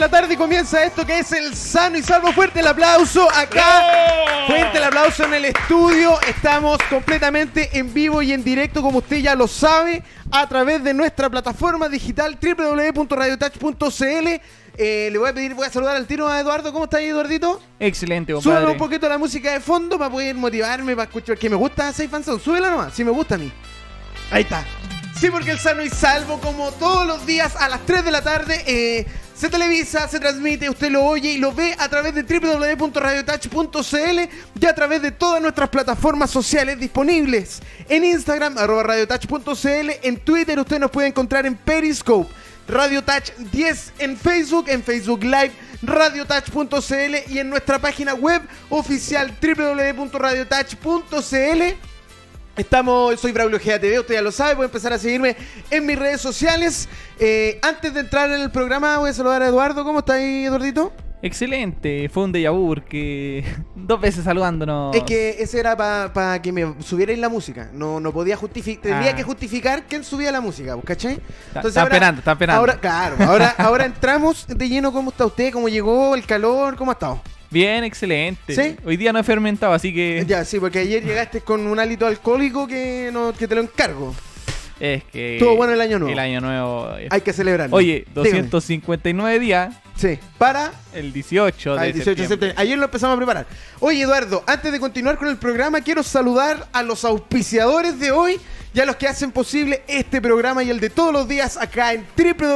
la tarde comienza esto que es el Sano y Salvo. Fuerte el aplauso acá. Fuerte el aplauso en el estudio. Estamos completamente en vivo y en directo, como usted ya lo sabe, a través de nuestra plataforma digital www.radiotouch.cl. Le voy a saludar al tiro a Eduardo. ¿Cómo está ahí, Eduardito? Excelente, compadre. Súbeme un poquito la música de fondo para poder motivarme, para escuchar que me gusta Safe and Sound. Súbela nomás, si me gusta a mí. Ahí está. Sí, porque el Sano y Salvo, como todos los días a las 3 de la tarde, se televisa, se transmite, usted lo oye y lo ve a través de www.radiotouch.cl y a través de todas nuestras plataformas sociales disponibles. En Instagram, @radiotouch.cl, en Twitter usted nos puede encontrar en Periscope, Radio Touch 10, en Facebook Live, radiotouch.cl y en nuestra página web oficial www.radiotouch.cl. Soy Braulio GATV, usted ya lo sabe, puede empezar a seguirme en mis redes sociales. Antes de entrar en el programa voy a saludar a Eduardo. ¿Cómo está ahí, Eduardito? Excelente, fue un déjà vu porque 2 veces saludándonos. Es que ese era para que me subierais la música. No podía justificar, tendría que justificar quién subía la música, ¿cachai? Está esperando. Ahora entramos de lleno. ¿Cómo está usted? ¿Cómo llegó? ¿El calor? ¿Cómo ha estado? Bien, excelente. ¿Sí? Hoy día no he fermentado, así que... Ya, sí, porque ayer llegaste con un hálito alcohólico que te lo encargo. Es que... Estuvo bueno el año nuevo. El año nuevo... Hay que celebrarlo. Oye, 259 días. Sí, para... El 18 de septiembre. Ayer lo empezamos a preparar. Oye, Eduardo, antes de continuar con el programa, quiero saludar a los auspiciadores de hoy y a los que hacen posible este programa y el de todos los días acá en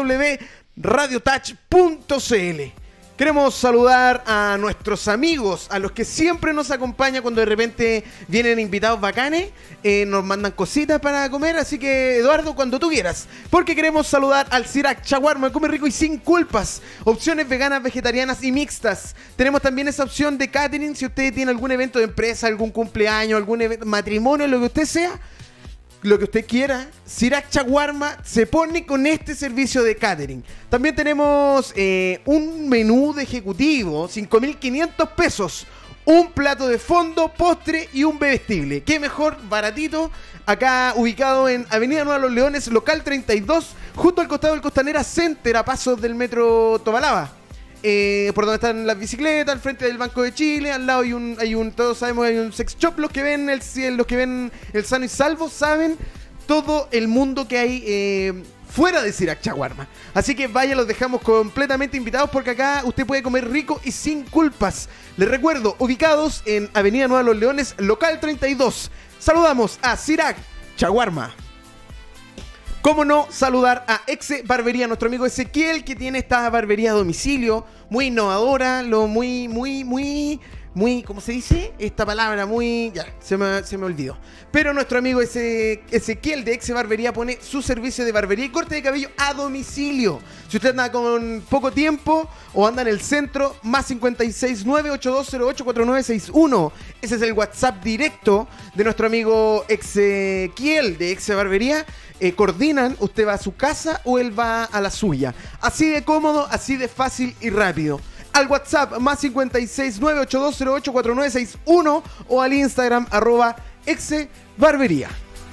www.radiotouch.cl. Queremos saludar a nuestros amigos, a los que siempre nos acompañan cuando de repente vienen invitados bacanes, nos mandan cositas para comer, así que Eduardo, cuando tú quieras, porque queremos saludar al Sirac Chaguarma, come rico y sin culpas, opciones veganas, vegetarianas y mixtas. Tenemos también esa opción de catering, si usted tiene algún evento de empresa, algún cumpleaños, algún matrimonio, lo que usted sea, lo que usted quiera, Sirac Chaguarma se pone con este servicio de catering. También tenemos un menú de ejecutivo, 5.500 pesos, un plato de fondo, postre y un bebestible. Qué mejor, baratito, acá ubicado en Avenida Nueva Los Leones, local 32, justo al costado del Costanera Center, a pasos del metro Tobalaba. Por donde están las bicicletas, al frente del Banco de Chile, al lado hay un todos sabemos, hay un sex shop. Los que ven el Sano y Salvo saben todo el mundo que hay fuera de Sirac Chaguarma. Así que vaya, los dejamos completamente invitados porque acá usted puede comer rico y sin culpas. Les recuerdo, ubicados en Avenida Nueva Los Leones, local 32. Saludamos a Sirac Chaguarma. ¿Cómo no saludar a Exe Barbería, nuestro amigo Ezequiel, que tiene esta barbería a domicilio, muy innovadora, muy, ¿cómo se dice? Esta palabra, ya, se me olvidó. Pero nuestro amigo Ezequiel de Exe Barbería pone su servicio de barbería y corte de cabello a domicilio. Si usted anda con poco tiempo o anda en el centro, más 569-8208-4961. Ese es el WhatsApp directo de nuestro amigo Ezequiel de Exe Barbería. Coordinan, usted va a su casa o él va a la suya. Así de cómodo, así de fácil y rápido. Al WhatsApp más 569-8208-4961 o al Instagram @exebarbería.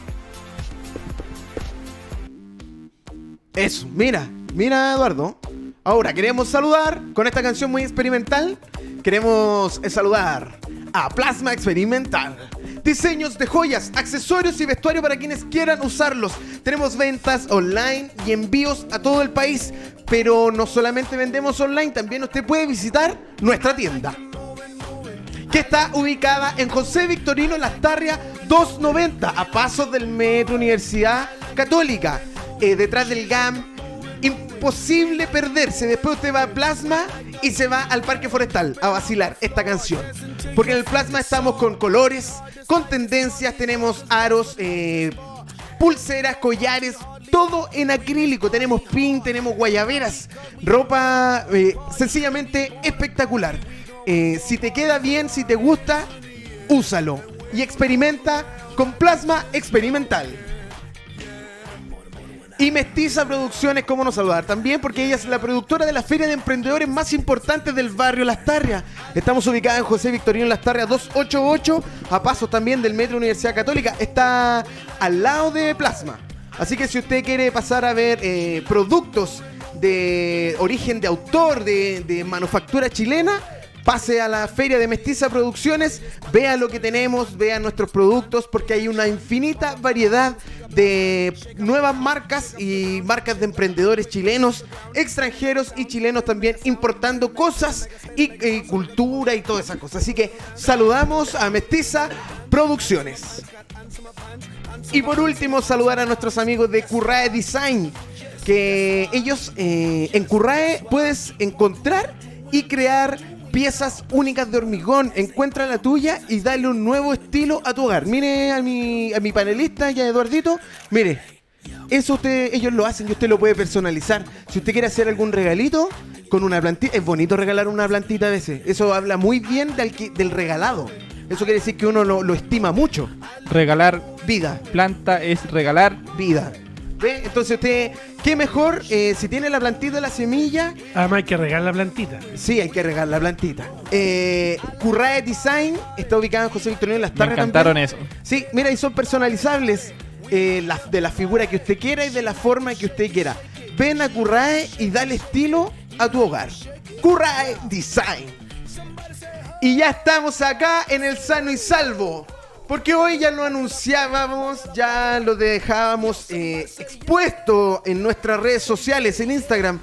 Eso, mira Eduardo. Ahora queremos saludar con esta canción muy experimental. Queremos saludar a Plasma Experimental. Diseños de joyas, accesorios y vestuario para quienes quieran usarlos. Tenemos ventas online y envíos a todo el país. Pero no solamente vendemos online, también usted puede visitar nuestra tienda, que está ubicada en José Victorino Lastarria 290, a pasos del Metro Universidad Católica, detrás del GAM. Imposible perderse. Después usted va a Plasma y se va al Parque Forestal a vacilar esta canción, porque en el Plasma estamos con colores, con tendencias, tenemos aros, pulseras, collares, todo en acrílico. Tenemos pin, tenemos guayaberas, ropa sencillamente espectacular. Si te queda bien, si te gusta, úsalo y experimenta con Plasma Experimental. Y Mestiza Producciones, cómo no saludar también, porque ella es la productora de la feria de emprendedores más importantes del barrio Lastarria. Estamos ubicados en José Victorino Lastarria 288, a pasos también del Metro Universidad Católica. Está al lado de Plasma. Así que si usted quiere pasar a ver productos de origen de autor, de manufactura chilena, pase a la Feria de Mestiza Producciones, vea lo que tenemos, vea nuestros productos, porque hay una infinita variedad de nuevas marcas y marcas de emprendedores chilenos, extranjeros y chilenos también, importando cosas y cultura y todas esas cosas. Así que saludamos a Mestiza Producciones. Y por último, saludar a nuestros amigos de Currae Design, que ellos en Currae puedes encontrar y crear piezas únicas de hormigón. Encuentra la tuya y dale un nuevo estilo a tu hogar. Mire a mi panelista y a Eduardito. Mire, eso ellos lo hacen y usted lo puede personalizar. Si usted quiere hacer algún regalito con una plantita, es bonito regalar una plantita a veces. Eso habla muy bien del regalado. Eso quiere decir que uno lo estima mucho. Regalar vida. Planta es regalar vida. ¿Ve? Entonces usted, qué mejor si tiene la plantita de la semilla. Además hay que regar la plantita. Sí, hay que regar la plantita. Currae Design está ubicado en José Victorino en Las Me Tardes. encantaron también. eso. Sí, mira, y son personalizables de la figura que usted quiera y de la forma que usted quiera. Ven a Currae y dale estilo a tu hogar. Currae Design. Y ya estamos acá en el Sano y Salvo. Porque hoy ya lo anunciábamos, ya lo dejábamos expuesto en nuestras redes sociales, en Instagram,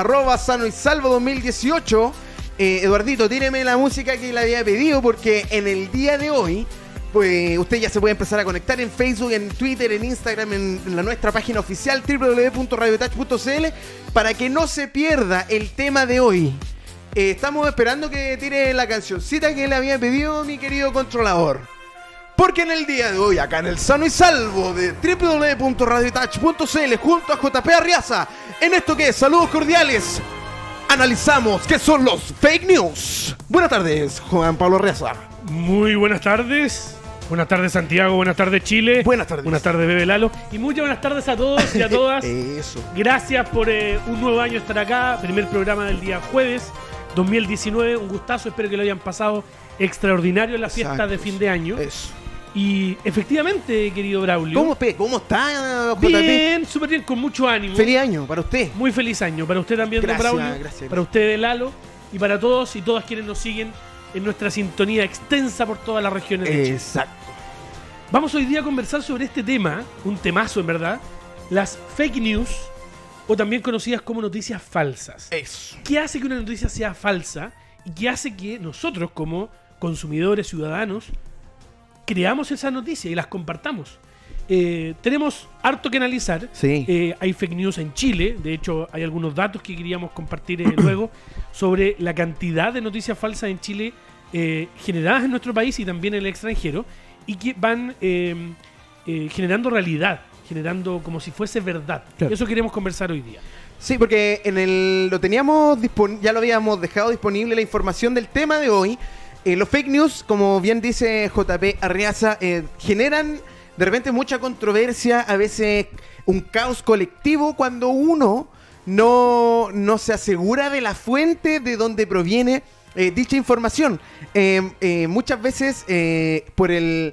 @sanoysalvo2018. Eduardito, tíreme la música que le había pedido, porque en el día de hoy, pues usted ya se puede empezar a conectar en Facebook, en Twitter, en Instagram, en nuestra página oficial www.radiotouch.cl, para que no se pierda el tema de hoy. Estamos esperando que tire la cancioncita que le había pedido mi querido controlador. Porque en el día de hoy, acá en el Sano y Salvo de www.radiotouch.cl, junto a JP Arriaza, en esto que es Saludos Cordiales, analizamos qué son los fake news. Buenas tardes, Juan Pablo Arriaza. Muy buenas tardes. Buenas tardes, Santiago. Buenas tardes, Chile. Buenas tardes. Buenas tardes, Bebe Lalo. Y muchas buenas tardes a todos y a todas. Eso. Gracias por un nuevo año estar acá. Primer programa del día jueves 2019. Un gustazo. Espero que lo hayan pasado extraordinario en la fiesta Exacto. de fin de año. Eso. Y efectivamente, querido Braulio. ¿Cómo está, JP? Bien, súper bien, con mucho ánimo. Feliz año para usted. Muy feliz año. Para usted también, don Gracias, Braulio. gracias. Para usted, Lalo. Y para todos y todas quienes nos siguen en nuestra sintonía extensa por todas las regiones de Chile. Exacto. Vamos hoy día a conversar sobre este tema, un temazo en verdad, las fake news, o también conocidas como noticias falsas. Eso. ¿Qué hace que una noticia sea falsa y qué hace que nosotros como consumidores, ciudadanos, creamos esas noticias y las compartamos? Tenemos harto que analizar. Sí. Hay fake news en Chile. De hecho, hay algunos datos que queríamos compartir luego sobre la cantidad de noticias falsas en Chile generadas en nuestro país y también en el extranjero, y que van generando realidad, generando como si fuese verdad. Claro. Eso queremos conversar hoy día. Sí, porque lo teníamos ya lo habíamos dejado disponible la información del tema de hoy. Los fake news, como bien dice JP Arriaza, generan de repente mucha controversia, a veces un caos colectivo cuando uno no se asegura de la fuente de donde proviene dicha información. Muchas veces por el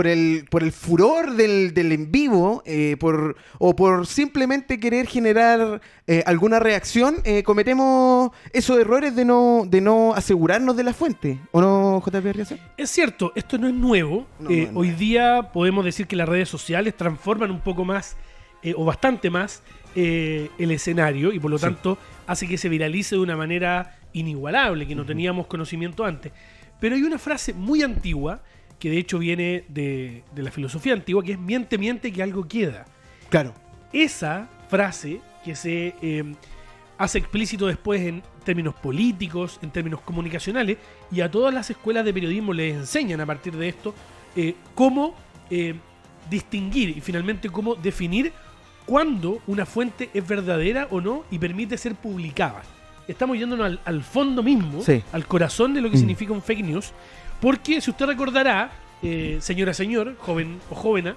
furor del en vivo, o por simplemente querer generar alguna reacción, cometemos esos errores de no asegurarnos de la fuente. ¿O no, JP Arriaza? Es cierto, esto no es nuevo. No, no es Hoy nuevo. día podemos decir que las redes sociales transforman un poco más, o bastante más, el escenario, y por lo tanto hace que se viralice de una manera inigualable, que no teníamos conocimiento antes. Pero hay una frase muy antigua, que de hecho viene de la filosofía antigua, que es miente, miente, que algo queda. Claro. Esa frase que se hace explícito después en términos políticos, en términos comunicacionales, y a todas las escuelas de periodismo les enseñan a partir de esto cómo distinguir y finalmente cómo definir cuándo una fuente es verdadera o no y permite ser publicada. Estamos yéndonos al fondo mismo, Sí. al corazón de lo que significa un fake news, porque si usted recordará, señora, señor, joven o jovena,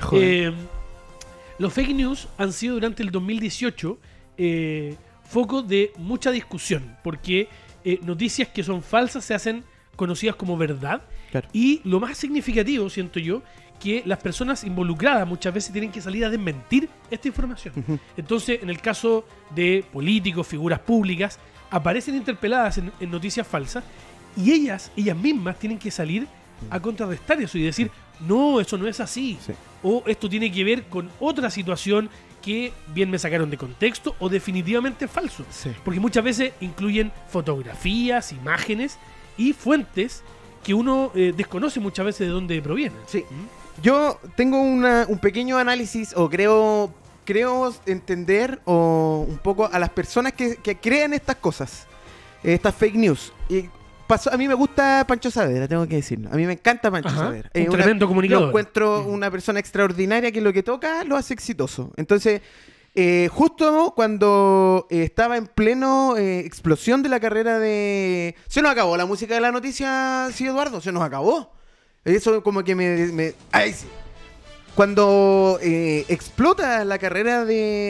los fake news han sido durante el 2018 foco de mucha discusión, porque noticias que son falsas se hacen conocidas como verdad. Claro. Y lo más significativo, siento yo, que las personas involucradas muchas veces tienen que salir a desmentir esta información. Entonces, en el caso de políticos, figuras públicas, aparecen interpeladas en noticias falsas y ellas mismas tienen que salir a contrarrestar eso y decir, no, eso no es así. Sí. O esto tiene que ver con otra situación que bien me sacaron de contexto o definitivamente es falso. Sí. Porque muchas veces incluyen fotografías, imágenes y fuentes que uno desconoce muchas veces de dónde provienen. Sí. Yo tengo un pequeño análisis, o creo entender o un poco a las personas que crean estas cosas, estas fake news. Y a mí me gusta Pancho Saavedra, tengo que decirlo. A mí me encanta Pancho Saavedra. Un tremendo comunicador. Lo encuentro una persona extraordinaria que lo que toca lo hace exitoso. Entonces, justo cuando estaba en pleno explosión de la carrera de... Se nos acabó la música de la noticia, sí, Eduardo, se nos acabó. Eso como que ¡ay, sí! Cuando explota la carrera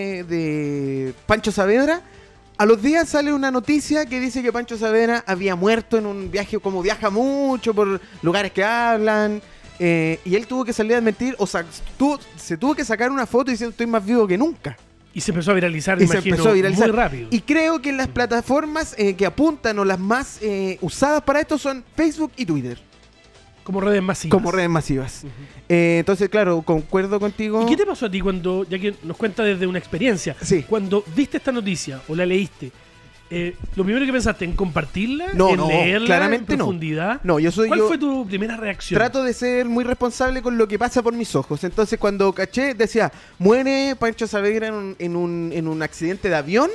de Pancho Saavedra, a los días sale una noticia que dice que Pancho Saavedra había muerto en un viaje, como viaja mucho por lugares que hablan, y él tuvo que salir a desmentir, o sea, se tuvo que sacar una foto diciendo estoy más vivo que nunca. Y se empezó a viralizar, Y se empezó a viralizar muy rápido. Y creo que las plataformas que apuntan o las más usadas para esto son Facebook y Twitter. Como redes masivas. Como redes masivas. Entonces, claro, concuerdo contigo. ¿Y qué te pasó a ti cuando, ya que nos cuenta desde una experiencia, Sí. cuando viste esta noticia o la leíste, lo primero que pensaste, ¿en compartirla? No, ¿En no, leerla claramente en no. profundidad? No, ¿Cuál fue tu primera reacción? Trato de ser muy responsable con lo que pasa por mis ojos. Entonces, cuando caché, decía, muere Pancho Saavedra en un accidente de avión,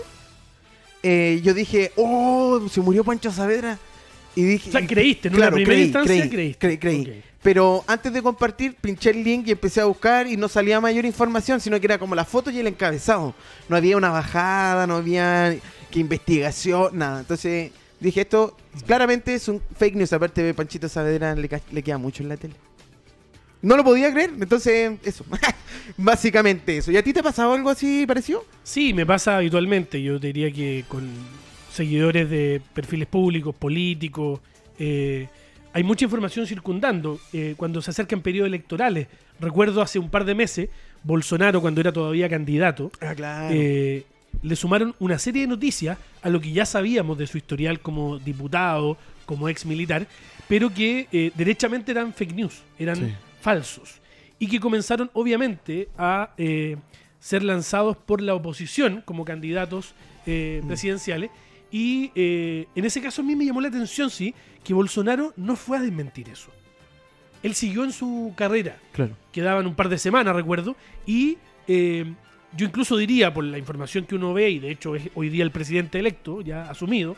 yo dije, oh, se murió Pancho Saavedra. Y dije, O sea, creíste, en claro, una primera creí, instancia creí. Ok. Pero antes de compartir, pinché el link y empecé a buscar y no salía mayor información, sino que era como la foto y el encabezado. No había una bajada, no había que investigación, nada. Entonces dije, esto claramente es un fake news. Aparte de Panchito Saavedra le queda mucho en la tele. No lo podía creer, entonces eso. Básicamente eso. ¿Y a ti te ha pasado algo así parecido? Sí, me pasa habitualmente. Yo diría que con seguidores de perfiles públicos, políticos, hay mucha información circundando cuando se acercan periodos electorales. Recuerdo hace un par de meses, Bolsonaro, cuando era todavía candidato, Claro. le sumaron una serie de noticias a lo que ya sabíamos de su historial como diputado, como ex militar, pero que derechamente eran fake news, eran Sí. falsos. Y que comenzaron obviamente a ser lanzados por la oposición como candidatos presidenciales. Y en ese caso a mí me llamó la atención, sí, que Bolsonaro no fue a desmentir eso. Él siguió en su carrera. Claro. Quedaban un par de semanas, recuerdo, y yo incluso diría, por la información que uno ve, y de hecho es hoy día el presidente electo, ya asumido,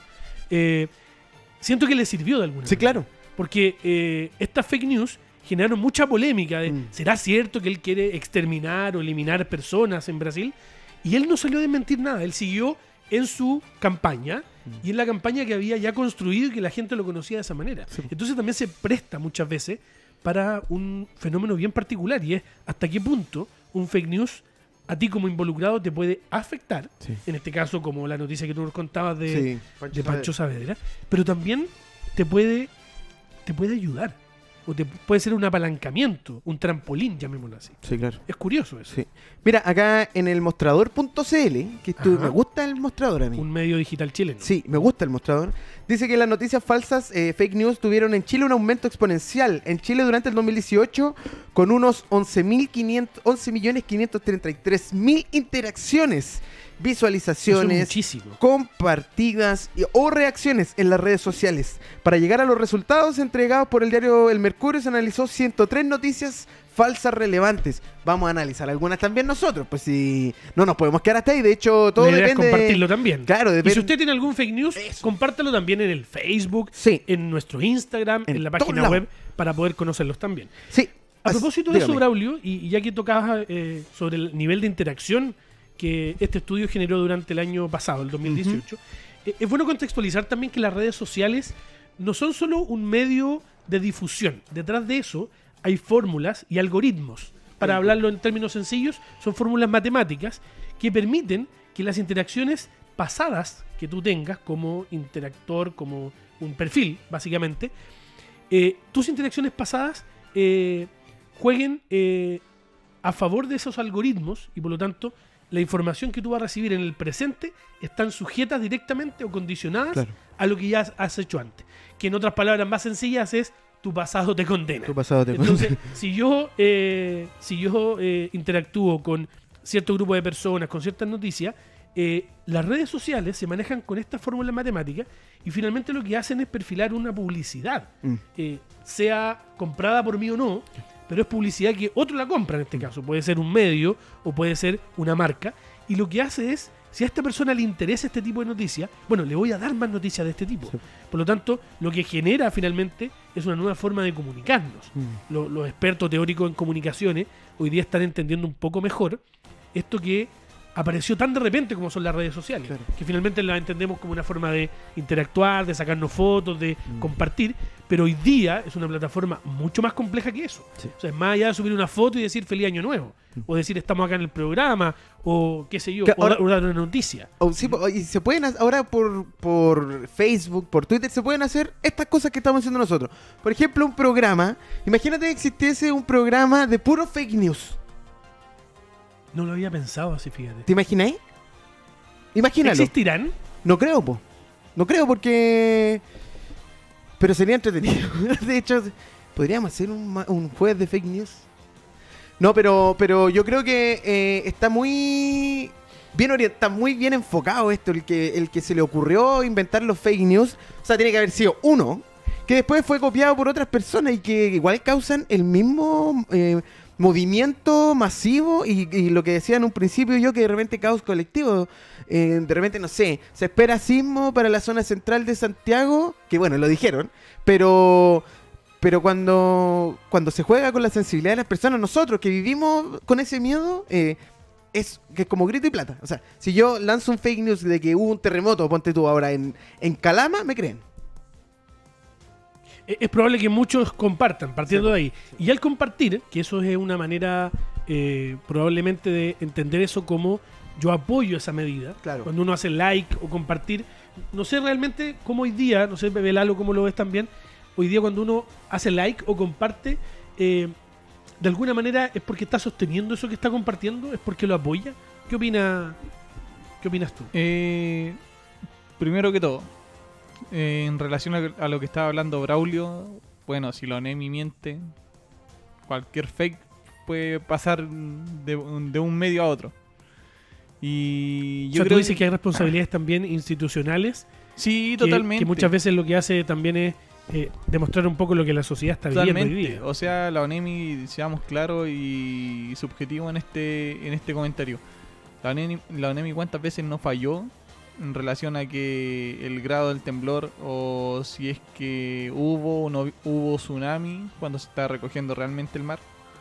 siento que le sirvió de alguna Sí, manera. claro. Porque estas fake news generaron mucha polémica de, ¿será cierto que él quiere exterminar o eliminar personas en Brasil? Y él no salió a desmentir nada, él siguió en su campaña y en la campaña que había ya construido y que la gente lo conocía de esa manera. Sí. Entonces también se presta muchas veces para un fenómeno bien particular y es hasta qué punto un fake news a ti como involucrado te puede afectar, Sí. en este caso como la noticia que tú nos contabas de Pancho Saavedra. Saavedra, pero también te puede ayudar o te puede ser un apalancamiento, un trampolín, llamémoslo así. Sí, claro. Es curioso eso. Sí. Mira, acá en el mostrador.cl, que Ajá. me gusta el mostrador a mí. Un medio digital chileno. Sí, me gusta el mostrador. Dice que las noticias falsas, fake news, tuvieron en Chile un aumento exponencial. En Chile durante el 2018, con unos 11.533.000 interacciones, visualizaciones, Eso es muchísimo. compartidas o reacciones en las redes sociales. Para llegar a los resultados entregados por el diario El Mercurio, se analizó 103 noticias falsas relevantes. Vamos a analizar algunas también nosotros, pues si no nos podemos quedar hasta ahí. De hecho, todo La idea es depende. compartirlo también. Claro, Y depende. si usted tiene algún fake news, Eso. compártalo también en el Facebook, Sí. en nuestro Instagram, En en la todos página lados. web, para poder conocerlos también. Sí. A propósito de eso, Dígame. Braulio, y ya que tocabas sobre el nivel de interacción que este estudio generó durante el año pasado, el 2018, es bueno contextualizar también que las redes sociales no son solo un medio de difusión. Detrás de eso hay fórmulas y algoritmos. Para hablarlo en términos sencillos, son fórmulas matemáticas que permiten que las interacciones pasadas que tú tengas como interactor, como un perfil, básicamente, tus interacciones pasadas jueguen a favor de esos algoritmos y por lo tanto la información que tú vas a recibir en el presente están sujetas directamente o condicionadas Claro. a lo que ya has hecho antes. Que en otras palabras más sencillas es tu pasado te condena. Tu pasado te Entonces, condena. si yo interactúo con cierto grupo de personas, con ciertas noticias, las redes sociales se manejan con esta fórmula matemática y finalmente lo que hacen es perfilar una publicidad, sea comprada por mí o no, pero es publicidad que otro la compra en este caso. Puede ser un medio o puede ser una marca. Y lo que hace es, si a esta persona le interesa este tipo de noticias, bueno, le voy a dar más noticias de este tipo. Sí. Por lo tanto, lo que genera finalmente es una nueva forma de comunicarnos. Los expertos teóricos en comunicaciones hoy día están entendiendo un poco mejor esto que apareció tan de repente como son las redes sociales, Claro. que finalmente las entendemos como una forma de interactuar, de sacarnos fotos, de compartir, pero hoy día es una plataforma mucho más compleja que eso. Sí. O sea, es más allá de subir una foto y decir feliz año nuevo, o decir estamos acá en el programa, o qué sé yo, Que o ahora- o dar una noticia. Sí, y se pueden ahora por Facebook, por Twitter, se pueden hacer estas cosas que estamos haciendo nosotros. Por ejemplo, un programa. Imagínate que existiese un programa de puro fake news. No lo había pensado así, fíjate. ¿Te imagináis? Imagínalo. ¿Existirán? No creo, po. No creo porque... Pero sería entretenido. De hecho, podríamos hacer un jueves de fake news. No, pero yo creo que está muy bien orientado, muy bien enfocado esto, el que se le ocurrió inventar los fake news. O sea, tiene que haber sido uno, que después fue copiado por otras personas y que igual causan el mismo movimiento masivo y lo que decía en un principio yo, que de repente caos colectivo. De repente, no sé, se espera sismo para la zona central de Santiago, que bueno, lo dijeron, pero cuando se juega con la sensibilidad de las personas, nosotros que vivimos con ese miedo, es que es como grito y plata. O sea, si yo lanzo un fake news de que hubo un terremoto, ponte tú ahora en Calama, me creen. Es probable que muchos compartan, partiendo Sí. de ahí. Y al compartir, que eso es una manera probablemente de entender eso como yo apoyo esa medida. Claro. Cuando uno hace like o compartir, no sé realmente cómo hoy día, no sé, Belalo, cómo lo ves también, hoy día cuando uno hace like o comparte, de alguna manera es porque está sosteniendo eso que está compartiendo, es porque lo apoya. ¿Qué opinas tú? Primero que todo, en relación a lo que estaba hablando Braulio, bueno, si la ONEMI miente, cualquier fake puede pasar de un medio a otro. Y O yo sea, creo tú dices que hay responsabilidades también institucionales, sí, que totalmente. muchas veces lo que hace también es demostrar un poco lo que la sociedad está viviendo hoy Totalmente. día. O sea, la ONEMI, seamos claros y subjetivos en este comentario. La ONEMI cuántas veces no falló en relación a que el grado del temblor o si es que hubo o no hubo tsunami cuando se está recogiendo realmente el mar.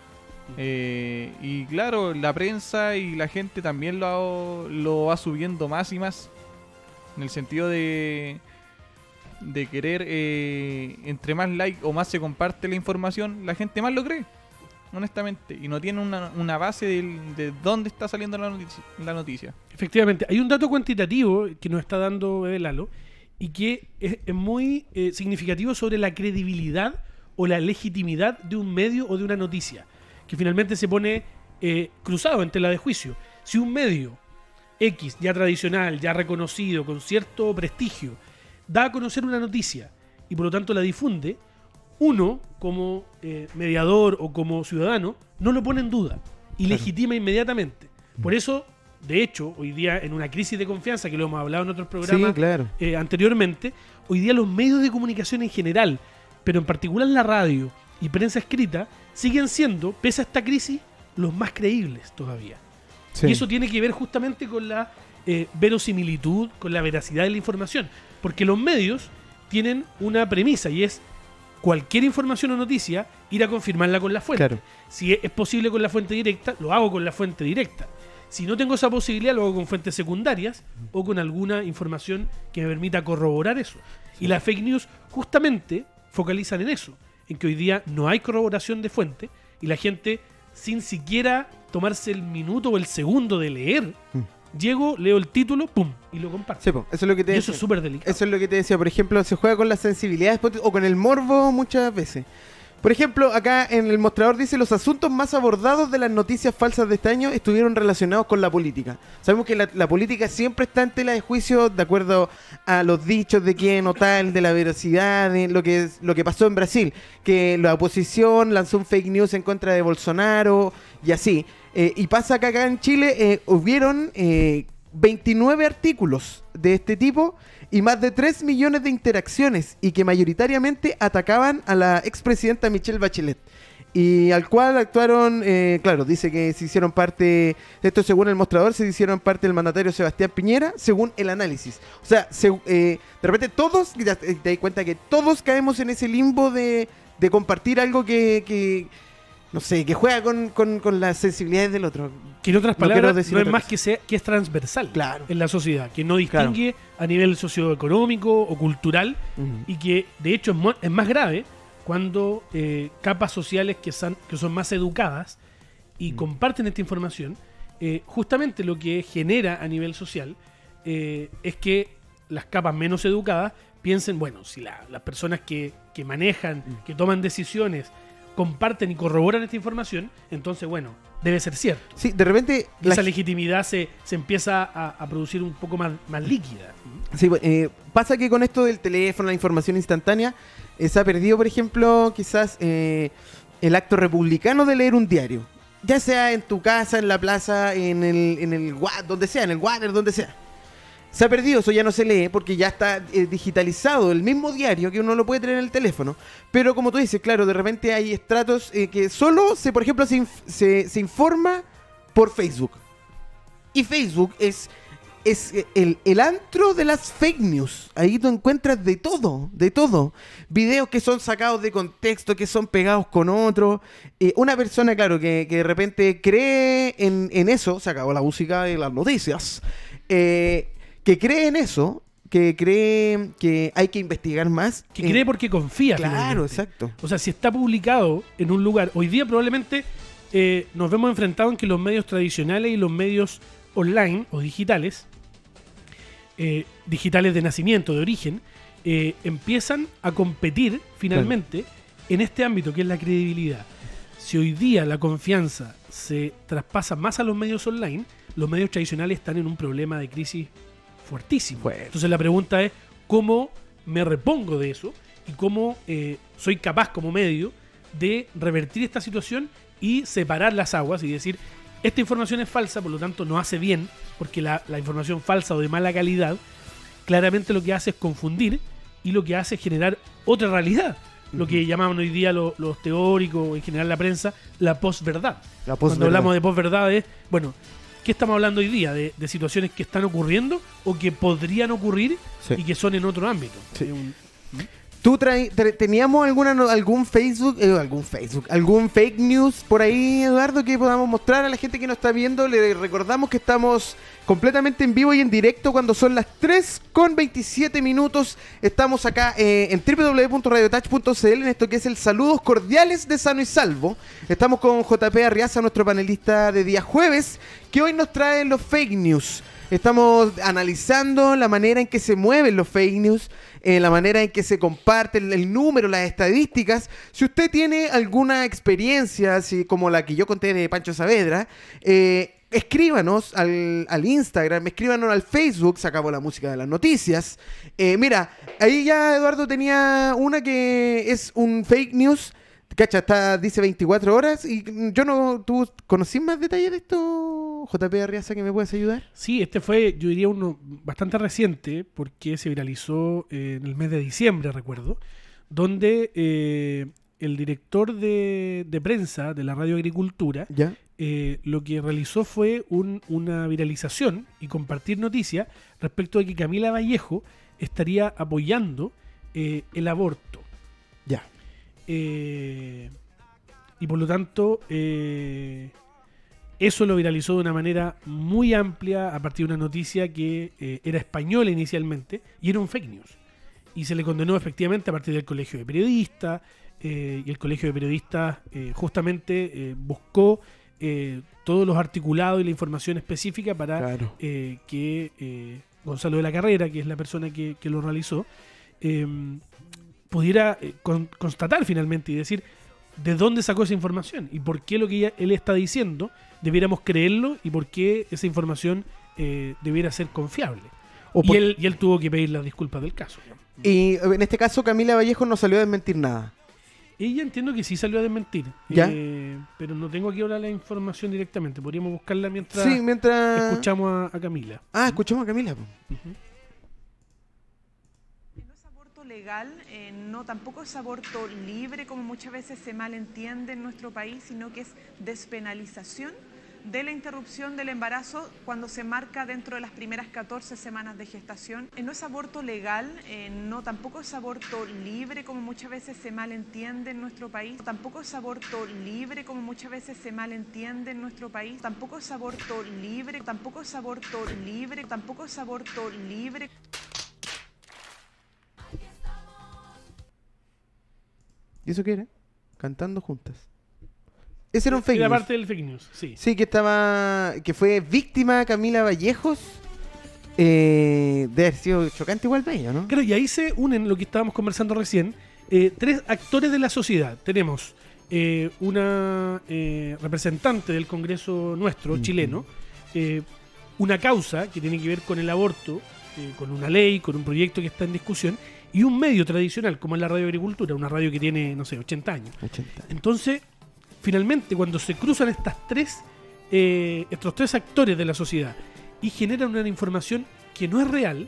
Y claro, la prensa y la gente también lo va subiendo más y más. En el sentido de querer, entre más like o más se comparte la información, la gente más lo cree, honestamente. Y no tiene una base de dónde está saliendo la noticia. Efectivamente, hay un dato cuantitativo que nos está dando Lalo y que es muy significativo sobre la credibilidad o la legitimidad de un medio o de una noticia, que finalmente se pone cruzado en tela de juicio. Si un medio X, ya tradicional, ya reconocido, con cierto prestigio, da a conocer una noticia y por lo tanto la difunde, uno como mediador o como ciudadano no lo pone en duda y Claro. legitima inmediatamente. Por eso, de hecho, hoy día en una crisis de confianza, que lo hemos hablado en otros programas Sí, claro. anteriormente, hoy día los medios de comunicación en general, pero en particular la radio y prensa escrita, siguen siendo, pese a esta crisis, los más creíbles todavía. Sí. Y eso tiene que ver justamente con la verosimilitud, con la veracidad de la información. Porque los medios tienen una premisa y es cualquier información o noticia ir a confirmarla con la fuente. Claro. Si es posible con la fuente directa, lo hago con la fuente directa. Si no tengo esa posibilidad, lo hago con fuentes secundarias o con alguna información que me permita corroborar eso. Y las fake news justamente focalizan en eso, en que hoy día no hay corroboración de fuente y la gente, sin siquiera tomarse el minuto o el segundo de leer, llego, leo el título, pum, y lo comparto. Sí, po, eso es lo que te Y decía. eso es súper delicado. Eso es lo que te decía. Por ejemplo, se juega con las sensibilidades o con el morbo muchas veces. Por ejemplo, acá en el mostrador dice: los asuntos más abordados de las noticias falsas de este año estuvieron relacionados con la política. Sabemos que la política siempre está en tela de juicio de acuerdo a los dichos de quién o tal, de la veracidad, de lo que pasó en Brasil, que la oposición lanzó un fake news en contra de Bolsonaro y así. Y pasa que acá en Chile hubieron 29 artículos de este tipo y más de 3 millones de interacciones, y que mayoritariamente atacaban a la expresidenta Michelle Bachelet, y al cual actuaron, claro, dice que se hicieron parte, esto según el mostrador, se hicieron parte del mandatario Sebastián Piñera, según el análisis. O sea, de repente todos, te das cuenta que todos caemos en ese limbo de compartir algo que no sé, que juega con las sensibilidades del otro. Que en otras No quiero palabras, decir no es otra más cosa. que es transversal Claro. en la sociedad, que no distingue a nivel socioeconómico o cultural, Ujú. y que de hecho es más grave cuando capas sociales que son más educadas y comparten esta información. Justamente lo que genera a nivel social es que las capas menos educadas piensen, bueno, si las personas que manejan, que toman decisiones, comparten y corroboran esta información, entonces, bueno, debe ser cierto. Sí, de repente Y esa legitimidad se empieza a producir un poco más líquida. Sí, pasa que con esto del teléfono, la información instantánea, se ha perdido, por ejemplo, quizás el acto republicano de leer un diario. Ya sea en tu casa, en la plaza, en el donde sea, en el water, donde sea. Se ha perdido, eso ya no se lee porque ya está digitalizado el mismo diario, que uno lo puede tener en el teléfono. Pero como tú dices, claro, de repente hay estratos que solo por ejemplo, se informa por Facebook. Y Facebook es el antro de las fake news. Ahí tú encuentras de todo, de todo. Videos que son sacados de contexto, que son pegados con otros. Una persona, claro, que de repente cree en eso, se acabó la música de las noticias, que cree en eso, que cree que hay que investigar más. Que cree porque confía. Claro, finalmente. exacto. O sea, si está publicado en un lugar, hoy día probablemente nos vemos enfrentados en que los medios tradicionales y los medios online o digitales, digitales de nacimiento, de origen, empiezan a competir finalmente en este ámbito que es la credibilidad. Si hoy día la confianza se traspasa más a los medios online, los medios tradicionales están en un problema de crisis fuertísimo. Fuerte. Entonces la pregunta es, ¿cómo me repongo de eso? Y cómo soy capaz como medio de revertir esta situación y separar las aguas y decir, esta información es falsa, por lo tanto no hace bien, porque la información falsa o de mala calidad claramente lo que hace es confundir y lo que hace es generar otra realidad. Lo que llamaban hoy día los teóricos, en general la prensa, la posverdad. Cuando hablamos de posverdad es, bueno, ¿qué estamos hablando hoy día? De situaciones que están ocurriendo o que podrían ocurrir y que son en otro ámbito. Sí. ¿Tú teníamos algún fake news por ahí, Eduardo, que podamos mostrar a la gente que nos está viendo? Le recordamos que estamos completamente en vivo y en directo cuando son las 3:27. Estamos acá en www.radiotouch.cl en esto que es el Saludos Cordiales de Sano y Salvo. Estamos con JP Arriaza, nuestro panelista de día jueves, que hoy nos trae los fake news. Estamos analizando la manera en que se mueven los fake news, la manera en que se comparten el número, las estadísticas. Si usted tiene alguna experiencia, así como la que yo conté de Pancho Saavedra, escríbanos al Instagram, escríbanos al Facebook, se acabó la música de las noticias. Mira, ahí ya Eduardo tenía una que es un fake news. Cacha, dice 24 horas y yo no... ¿Tú conocís más detalles de esto, JP Arriaza, que me puedes ayudar? Sí, este fue, yo diría, uno bastante reciente porque se viralizó en el mes de diciembre, recuerdo, donde el director de prensa de la Radio Agricultura ¿Ya? lo que realizó fue una viralización y compartir noticias respecto de que Camila Vallejo estaría apoyando el aborto. Ya. Y por lo tanto eso lo viralizó de una manera muy amplia a partir de una noticia que era española inicialmente y era un fake news y se le condenó efectivamente a partir del Colegio de Periodistas y el Colegio de Periodistas justamente buscó todos los articulados y la información específica para Claro. que Gonzalo de la Carrera, que es la persona que lo realizó, pudiera constatar finalmente y decir, de dónde sacó esa información y por qué lo que él está diciendo debiéramos creerlo y por qué esa información debiera ser confiable. Y él tuvo que pedir las disculpas del caso. Y en este caso Camila Vallejo no salió a desmentir nada. Ella entiendo que sí salió a desmentir. ¿Ya? Pero no tengo aquí ahora la información directamente. Podríamos buscarla mientras escuchamos a Camila. Escuchamos a Camila. Uh-huh. No es aborto legal, no tampoco es aborto libre, como muchas veces se malentiende en nuestro país, sino que es despenalización de la interrupción del embarazo cuando se marca dentro de las primeras 14 semanas de gestación. No es aborto legal, no tampoco es aborto libre, como muchas veces se malentiende en nuestro país. Tampoco es aborto libre, como muchas veces se malentiende en nuestro país. Tampoco es aborto libre, tampoco es aborto libre, tampoco es aborto libre. ¿Y eso qué era? Cantando juntas. Ese era un fake news. Era parte del fake news, sí. Sí, que fue víctima Camila Vallejos. Debe haber sido chocante igual de ella, ¿no? Claro, y ahí se unen lo que estábamos conversando recién. 3 actores de la sociedad. Tenemos una representante del Congreso nuestro, chileno. Una causa que tiene que ver con el aborto, con una ley, con un proyecto que está en discusión. Y un medio tradicional, como es la Radio Agricultura, una radio que tiene, no sé, 80 años. 80 años. Entonces, finalmente, cuando se cruzan estos tres actores de la sociedad y generan una información que no es real,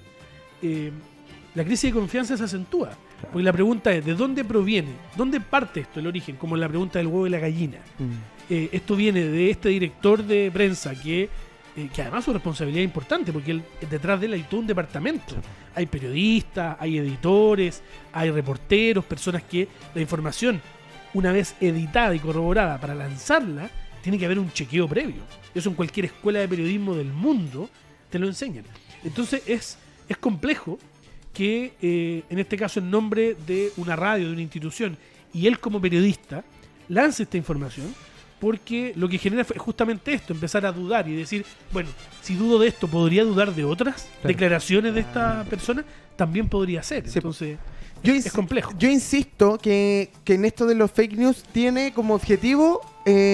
la crisis de confianza se acentúa. Claro. Porque la pregunta es, ¿de dónde proviene? ¿Dónde parte esto, el origen? Como la pregunta del huevo y la gallina. Esto viene de este director de prensa que además su responsabilidad es importante, porque detrás de él hay todo un departamento. Claro. Hay periodistas, hay editores, hay reporteros, personas que la información, una vez editada y corroborada para lanzarla, tiene que haber un chequeo previo. Eso en cualquier escuela de periodismo del mundo te lo enseñan. Entonces es complejo que en este caso en nombre de una radio, de una institución, y él como periodista lance esta información, porque lo que genera fue justamente esto, empezar a dudar y decir, bueno, si dudo de esto, ¿podría dudar de otras declaraciones de esta persona? También podría ser. Sí. Entonces es complejo. Yo insisto que en esto de los fake news tiene como objetivo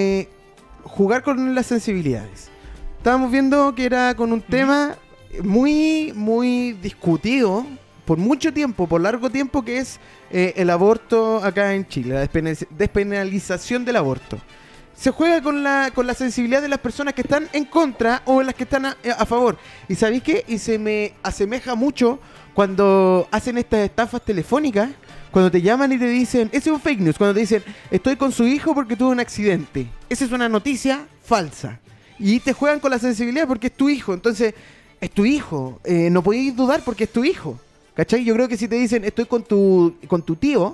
jugar con las sensibilidades. Estábamos viendo que era con un tema muy, muy discutido por mucho tiempo, por largo tiempo, que es el aborto acá en Chile, la despenalización del aborto. Se juega con la sensibilidad de las personas que están en contra o las que están a favor. ¿Y sabéis qué? Y se me asemeja mucho cuando hacen estas estafas telefónicas, cuando te llaman y te dicen, ese es un fake news, cuando te dicen, estoy con su hijo porque tuvo un accidente. Esa es una noticia falsa. Y te juegan con la sensibilidad porque es tu hijo. Entonces, es tu hijo. No podéis dudar porque es tu hijo. ¿Cachai? Yo creo que si te dicen, estoy con tu tío,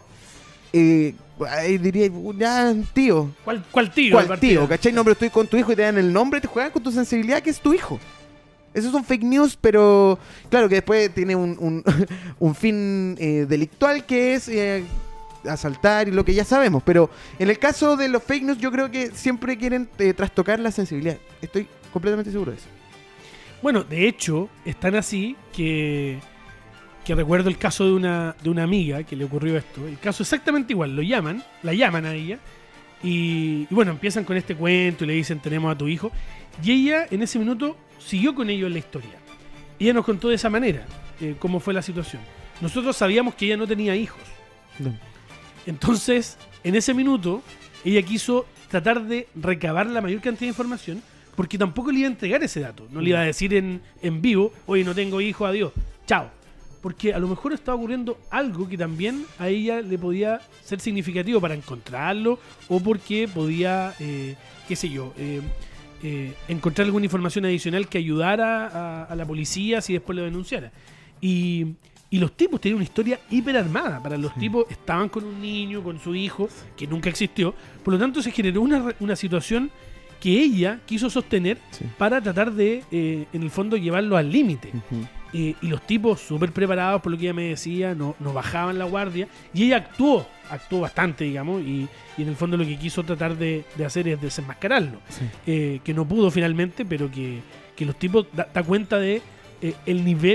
ahí diría, ya, tío. ¿Cuál tío? ¿Cuál tío? ¿Cachai? No, pero estoy con tu hijo y te dan el nombre, te juegan con tu sensibilidad que es tu hijo. Esos son fake news, pero claro que después tiene un fin delictual que es asaltar y lo que ya sabemos. Pero en el caso de los fake news yo creo que siempre quieren trastocar la sensibilidad. Estoy completamente seguro de eso. Bueno, de hecho, es tan así que recuerdo el caso de una amiga que le ocurrió esto. El caso exactamente igual, la llaman a ella y bueno, empiezan con este cuento y le dicen, tenemos a tu hijo. Y ella en ese minuto siguió con ellos en la historia. Ella nos contó de esa manera cómo fue la situación. Nosotros sabíamos que ella no tenía hijos. No. Entonces, en ese minuto, ella quiso tratar de recabar la mayor cantidad de información, porque tampoco le iba a entregar ese dato. No le iba a decir en vivo, oye, no tengo hijo, adiós, chao. Porque a lo mejor estaba ocurriendo algo que también a ella le podía ser significativo para encontrarlo, o porque podía, qué sé yo, encontrar alguna información adicional que ayudara a la policía si después lo denunciara. Y los tipos tenían una historia hiper armada. Para los tipos estaban con un niño, con su hijo, que nunca existió. Por lo tanto se generó una situación que ella quiso sostener para tratar de, en el fondo, llevarlo al límite. Y los tipos súper preparados, por lo que ella me decía, no bajaban la guardia. Y ella actuó bastante, digamos, y en el fondo lo que quiso tratar de hacer es desenmascararlo. Que no pudo finalmente, pero que los tipos da cuenta de el nivel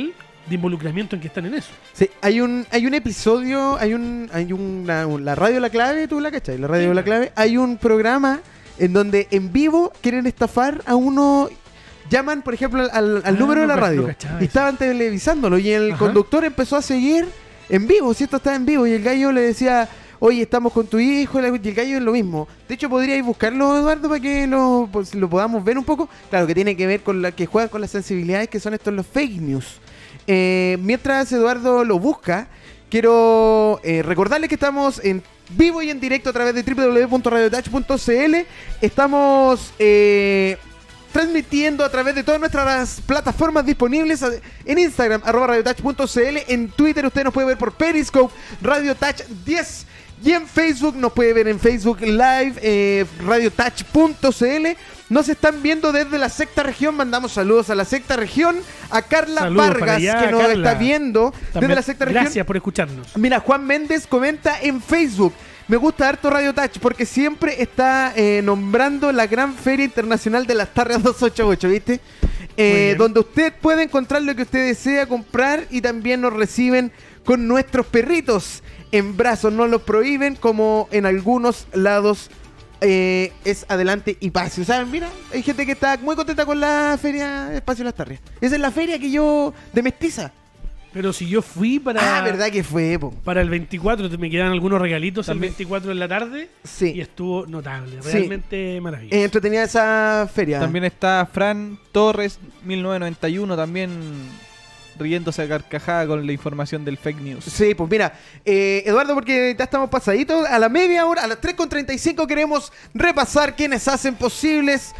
de involucramiento en que están en eso. Sí, hay un episodio, la Radio La Clave, ¿tú la cachai? La Radio La Clave, hay un programa en donde en vivo quieren estafar a uno, llaman por ejemplo al número de la radio y estaban televisándolo y el conductor empezó a seguir en vivo, si esto estaba en vivo y el gallo le decía, oye, estamos con tu hijo, y el gallo es lo mismo. De hecho, podríais buscarlo, Eduardo, para que lo podamos ver un poco. Claro, que tiene que ver con la que juegan con las sensibilidades que son estos los fake news. Mientras Eduardo lo busca, quiero recordarles que estamos en vivo y en directo a través de www.radiotouch.cl. Estamos transmitiendo a través de todas nuestras plataformas disponibles en Instagram, @radiotouch.cl. En Twitter usted nos puede ver por Periscope, RadioTouch 10. Y en Facebook nos puede ver en Facebook Live, radiotouch.cl. Nos están viendo desde la sexta región. Mandamos saludos a la sexta región. A Carla Saludos Vargas, allá, que nos Carla. está viendo También, desde la sexta región. gracias por escucharnos. Mira, Juan Méndez comenta en Facebook: me gusta harto Radio Touch porque siempre está nombrando la gran Feria Internacional de las Tarrias 288, ¿viste? Donde usted puede encontrar lo que usted desea comprar y también nos reciben con nuestros perritos en brazos. No los prohíben como en algunos lados es adelante y pase. ¿Saben? Mira, hay gente que está muy contenta con la Feria Espacio Las Tarrias. Esa es la feria que yo de mestiza. Pero si yo fui para... ¿verdad que fue, po? Para el 24, me quedan algunos regalitos También. el 24 en la tarde. Sí. Y estuvo notable, Sí. realmente maravilloso. Entretenida esa feria. También está Fran Torres, 1991, también riéndose a carcajada con la información del fake news. Sí, pues mira, Eduardo, porque ya estamos pasaditos, a la media hora, a las 3:35 queremos repasar quienes hacen posibles,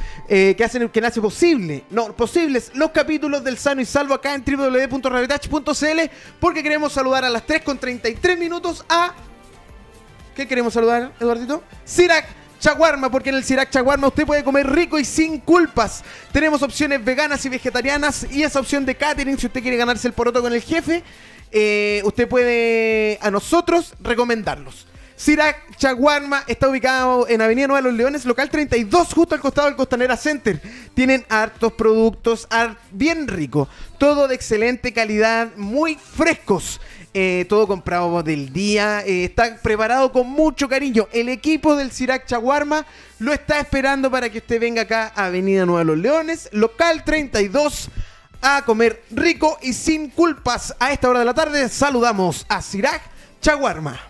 posibles los capítulos del Sano y Salvo acá en www.radiotouch.cl, porque queremos saludar a las 3:33 minutos a... ¿Qué queremos saludar, Eduardito? Sirac Chaguarma, porque en el Sirac Chaguarma usted puede comer rico y sin culpas. Tenemos opciones veganas y vegetarianas y esa opción de catering si usted quiere ganarse el poroto con el jefe. Usted puede a nosotros recomendarlos. Sirac Chaguarma está ubicado en Avenida Nueva de los Leones, local 32, justo al costado del Costanera Center. Tienen hartos productos, bien ricos, todo de excelente calidad, muy frescos. Todo comprado del día, está preparado con mucho cariño. El equipo del Sirac Chaguarma lo está esperando para que usted venga acá a Avenida Nueva de los Leones, local 32, a comer rico y sin culpas. A esta hora de la tarde saludamos a Sirac Chaguarma.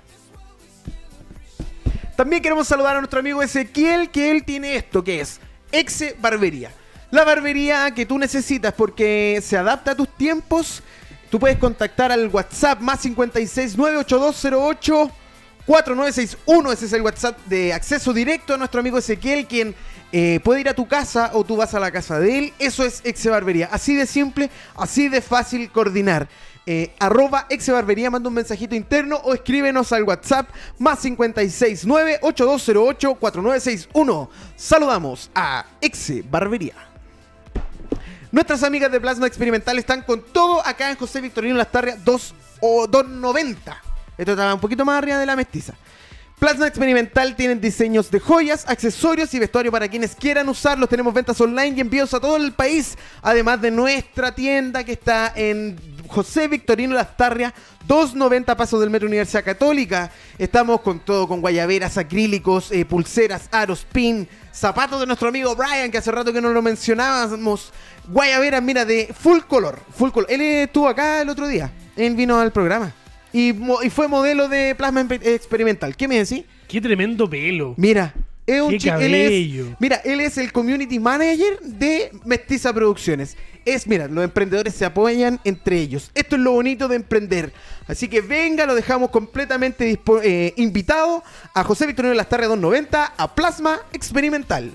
También queremos saludar a nuestro amigo Ezequiel, que él tiene esto, que es Exe Barbería. La barbería que tú necesitas porque se adapta a tus tiempos. Tú puedes contactar al WhatsApp más 56 98208 4961. Ese es el WhatsApp de acceso directo a nuestro amigo Ezequiel, quien puede ir a tu casa o tú vas a la casa de él. Eso es Exe Barbería. Así de simple, así de fácil coordinar. @Exe Barbería, manda un mensajito interno o escríbenos al WhatsApp más 56 98208 4961. Saludamos a Exe Barbería. Nuestras amigas de Plasma Experimental están con todo acá en José Victorino Lastarria 290. Esto está un poquito más arriba de la mestiza. Plasma Experimental tienen diseños de joyas, accesorios y vestuario para quienes quieran usarlos. Tenemos ventas online y envíos a todo el país. Además de nuestra tienda que está en José Victorino Lastarria 290, pasos del Metro Universidad Católica. Estamos con todo, con guayaberas, acrílicos, pulseras, aros, pin, zapatos de nuestro amigo Brian, que hace rato que no lo mencionábamos. Guayaberas, mira, de full color. Él estuvo acá el otro día. Él vino al programa. Y fue modelo de Plasma Experimental. ¿Qué me decís? Qué tremendo pelo. Mira, es un Qué cabello. él es el community manager de Mestiza Producciones. Mira, los emprendedores se apoyan entre ellos. Esto es lo bonito de emprender. Así que venga, lo dejamos completamente invitado a José Victorino Lastarria 290, a Plasma Experimental.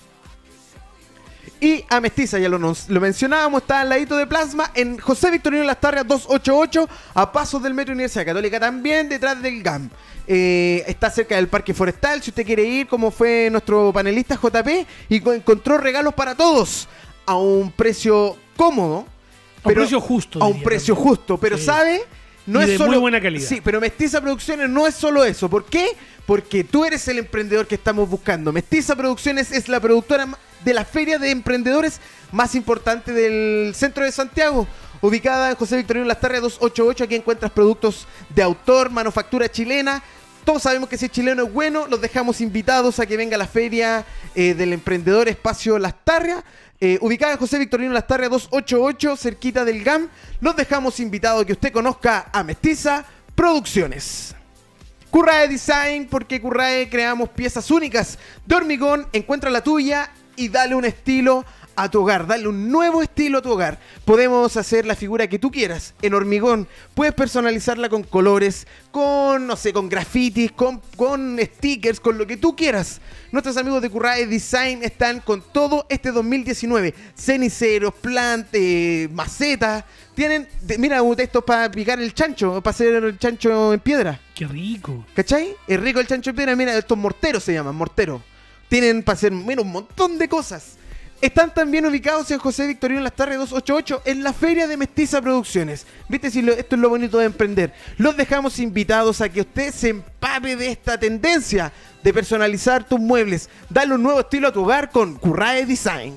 Y a Mestiza, ya lo mencionábamos, está al ladito de Plasma en José Victorino Lastarria 288, a pasos del Metro Universidad Católica, también detrás del GAM. Está cerca del Parque Forestal, si usted quiere ir, como fue nuestro panelista JP, y encontró regalos para todos a un precio cómodo. A un precio justo. A un precio justo, pero sí. ¿sabe? No y es de solo, muy buena calidad. Sí, pero Mestiza Producciones no es solo eso. ¿Por qué? Porque tú eres el emprendedor que estamos buscando. Mestiza Producciones es la productora de la feria de emprendedores más importante del centro de Santiago. ubicada en José Victorino Lastarria 288. Aquí encuentras productos de autor, manufactura chilena. Todos sabemos que si es chileno es bueno. Los dejamos invitados a que venga a la feria del emprendedor Espacio Lastarria, ubicada en José Victorino Lastarria 288, cerquita del GAM. Los dejamos invitados a que usted conozca a Mestiza Producciones. Currae Design, porque Currae creamos piezas únicas de hormigón. Encuentra la tuya y dale un estilo a tu hogar, dale un nuevo estilo a tu hogar. Podemos hacer la figura que tú quieras en hormigón. Puedes personalizarla con colores, con, no sé, con grafitis, con stickers, con lo que tú quieras. Nuestros amigos de Currae Design están con todo este 2019. Ceniceros, plantas, macetas. Tienen, mira, estos para picar el chancho, para hacer el chancho en piedra. ¡Qué rico! ¿Cachai? Es rico el chancho en piedra. Mira, estos morteros se llaman, morteros. Tienen para hacer, mira, un montón de cosas. Están también ubicados en José Victorino Lastarria 288 en la Feria de Mestiza Producciones. ¿Viste? Si esto es lo bonito de emprender. Los dejamos invitados a que usted se empape de esta tendencia de personalizar tus muebles. Dale un nuevo estilo a tu hogar con Currae Design.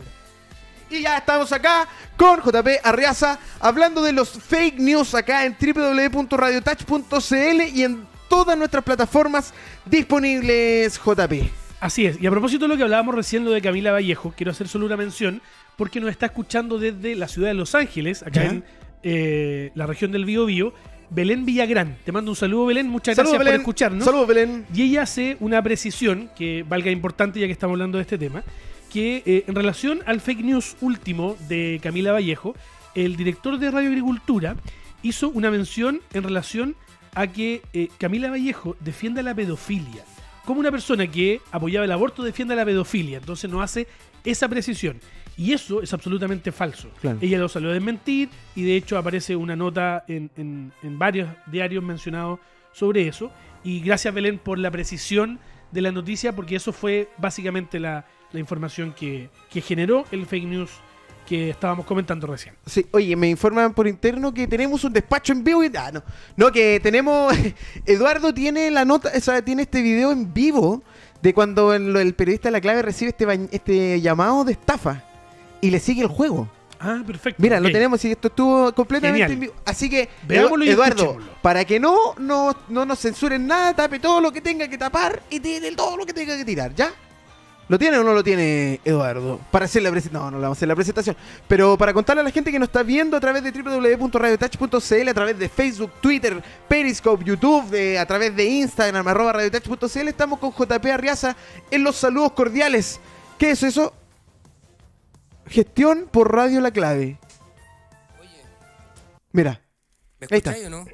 Y ya estamos acá con JP Arriaza hablando de los fake news acá en www.radiotouch.cl y en todas nuestras plataformas disponibles, JP. Así es, y a propósito de lo que hablábamos recién, lo de Camila Vallejo, quiero hacer solo una mención, porque nos está escuchando desde la ciudad de Los Ángeles, acá en la región del Biobío, Belén Villagrán. Te mando un saludo, Belén, muchas gracias por escucharnos. Saludos, Belén. Y ella hace una precisión, que valga importante ya que estamos hablando de este tema, que en relación al fake news último de Camila Vallejo, el director de Radio Agricultura hizo una mención en relación a que Camila Vallejo defienda la pedofilia. Como una persona que apoyaba el aborto defiende la pedofilia, entonces no hace esa precisión. Y eso es absolutamente falso. Claro. Ella lo salió a desmentir y de hecho aparece una nota en varios diarios mencionados sobre eso. Y gracias, Belén, por la precisión de la noticia, porque eso fue básicamente la información que generó el fake news que estábamos comentando recién. Sí, oye, me informan por interno que tenemos un despacho en vivo y que tenemos Eduardo tiene la nota, o sea, tiene este video en vivo de cuando el periodista de La Clave recibe este llamado de estafa y le sigue el juego. Ah, perfecto. Mira, lo tenemos y esto estuvo completamente en vivo. Así que, veámoslo, Eduardo, para que no nos censuren nada, tape todo lo que tenga que tapar y tire todo lo que tenga que tirar, ¿ya? ¿Lo tiene o no lo tiene, Eduardo? Para hacer la presentación. No le vamos a hacer la presentación. Pero para contarle a la gente que nos está viendo a través de www.radiotouch.cl, a través de Facebook, Twitter, Periscope, YouTube, a través de Instagram, @radiotouch.cl, estamos con JP Arriaza en los saludos cordiales. ¿Qué es eso? Gestión por Radio La Clave. Oye, mira. ¿me ahí está. escucháis o no?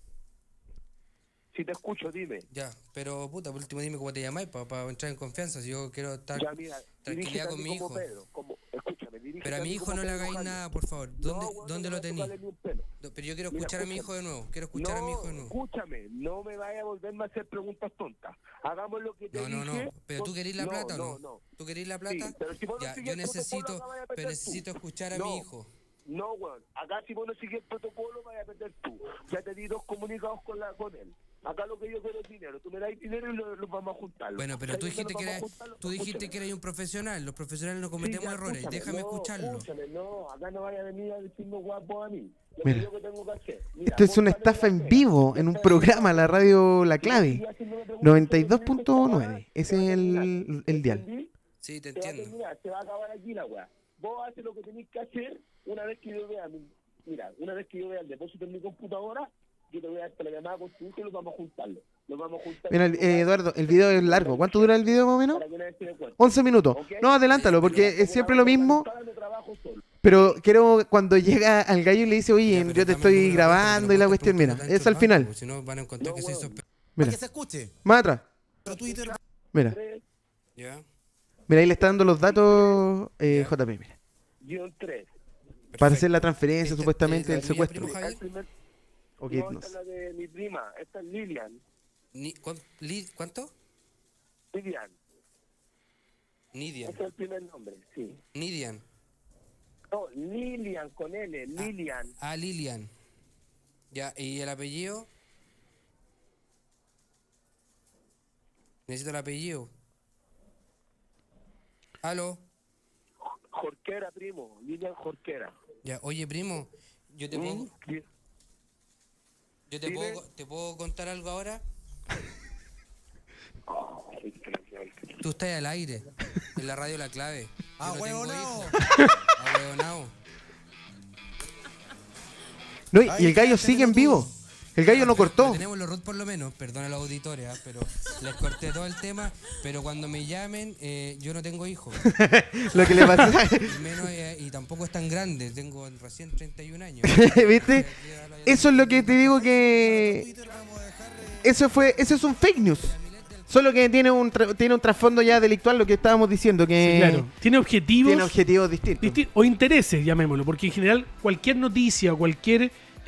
Si te escucho, dime. Ya, pero puta, por último dime cómo te llamáis para entrar en confianza. Si yo quiero estar Ya, mira, tranquilidad con mi hijo. Pedro, escúchame, Pero a mi hijo no le hagáis nada, por favor. ¿Dónde lo tenéis? Pero yo quiero escuchar a mi hijo de nuevo. Quiero escuchar a mi hijo de nuevo. Escúchame, no me vayas a volverme a hacer preguntas tontas. Hagamos lo que te dije. No. ¿Pero tú querés la plata o no? No. ¿Tú querés la plata? Sí, pero si vos no ya, sigues yo el protocolo, acá vayas a perder necesito tú. escuchar a mi hijo. No, weón. Acá si vos no sigues el protocolo, vaya a perder tú. Ya te di 2 comunicados con él. Acá lo que yo quiero es dinero. Tú me das dinero y los vamos a juntar. Bueno, pero tú dijiste que eres un profesional. Los profesionales no cometemos errores. Déjame escucharlo. Escúchame, no, acá no vaya a venir a decirme guapo a mí. Mira, esto es una estafa en vivo en un programa, la radio La Clave 92.9. Ese es el dial. Sí, te entiendo. Se va a acabar aquí la weá. Vos haces lo que tenéis que hacer una vez que yo vea el depósito en mi computadora. Yo te voy a dar la llamada con tu hijo y los vamos a juntarlo. Mira, Eduardo, el video es largo. ¿Cuánto dura el video más o menos? 11 minutos. ¿Okay? No, adelántalo, porque es siempre lo mismo. Pero quiero cuando llega al gallo y le dice, oye, yo te estoy grabando y la cuestión, mira, es al final. Si no, van a encontrar que se hizo. Mira, que se escuche. Más atrás. Mira. Ya. Mira, ahí le está dando los datos JP, mira. Guión 3. Para hacer la transferencia, supuestamente, del secuestro. Okay, no, esta es la de mi prima, esta es Lilian. ¿Cuánto? Lilian. Nidian. Ese es el primer nombre, sí. Nidian. No, Lilian con L, Lilian. Lilian. Ya, ¿y el apellido? Necesito el apellido. ¿Aló? Jorquera, primo. Lilian Jorquera. Ya, oye, primo, Yo te puedo... ¿Te puedo contar algo ahora? Tú estás al aire, en la radio La Clave. ¡Ah, huevonao! No, y el gallo sigue en vivo. El gallo no cortó. Tenemos los root por lo menos, perdona a los auditores, pero les corté todo el tema. Pero cuando me llamen, yo no tengo hijos. Lo que le pasó. Y tampoco es tan grande, tengo recién 31 años. ¿Viste? Eso es lo que te digo que... Eso es un fake news. Solo que tiene un trasfondo ya delictual, lo que estábamos diciendo. Que Sí, claro. Tiene objetivos distintos. O intereses, llamémoslo. Porque en general cualquier noticia o cualquier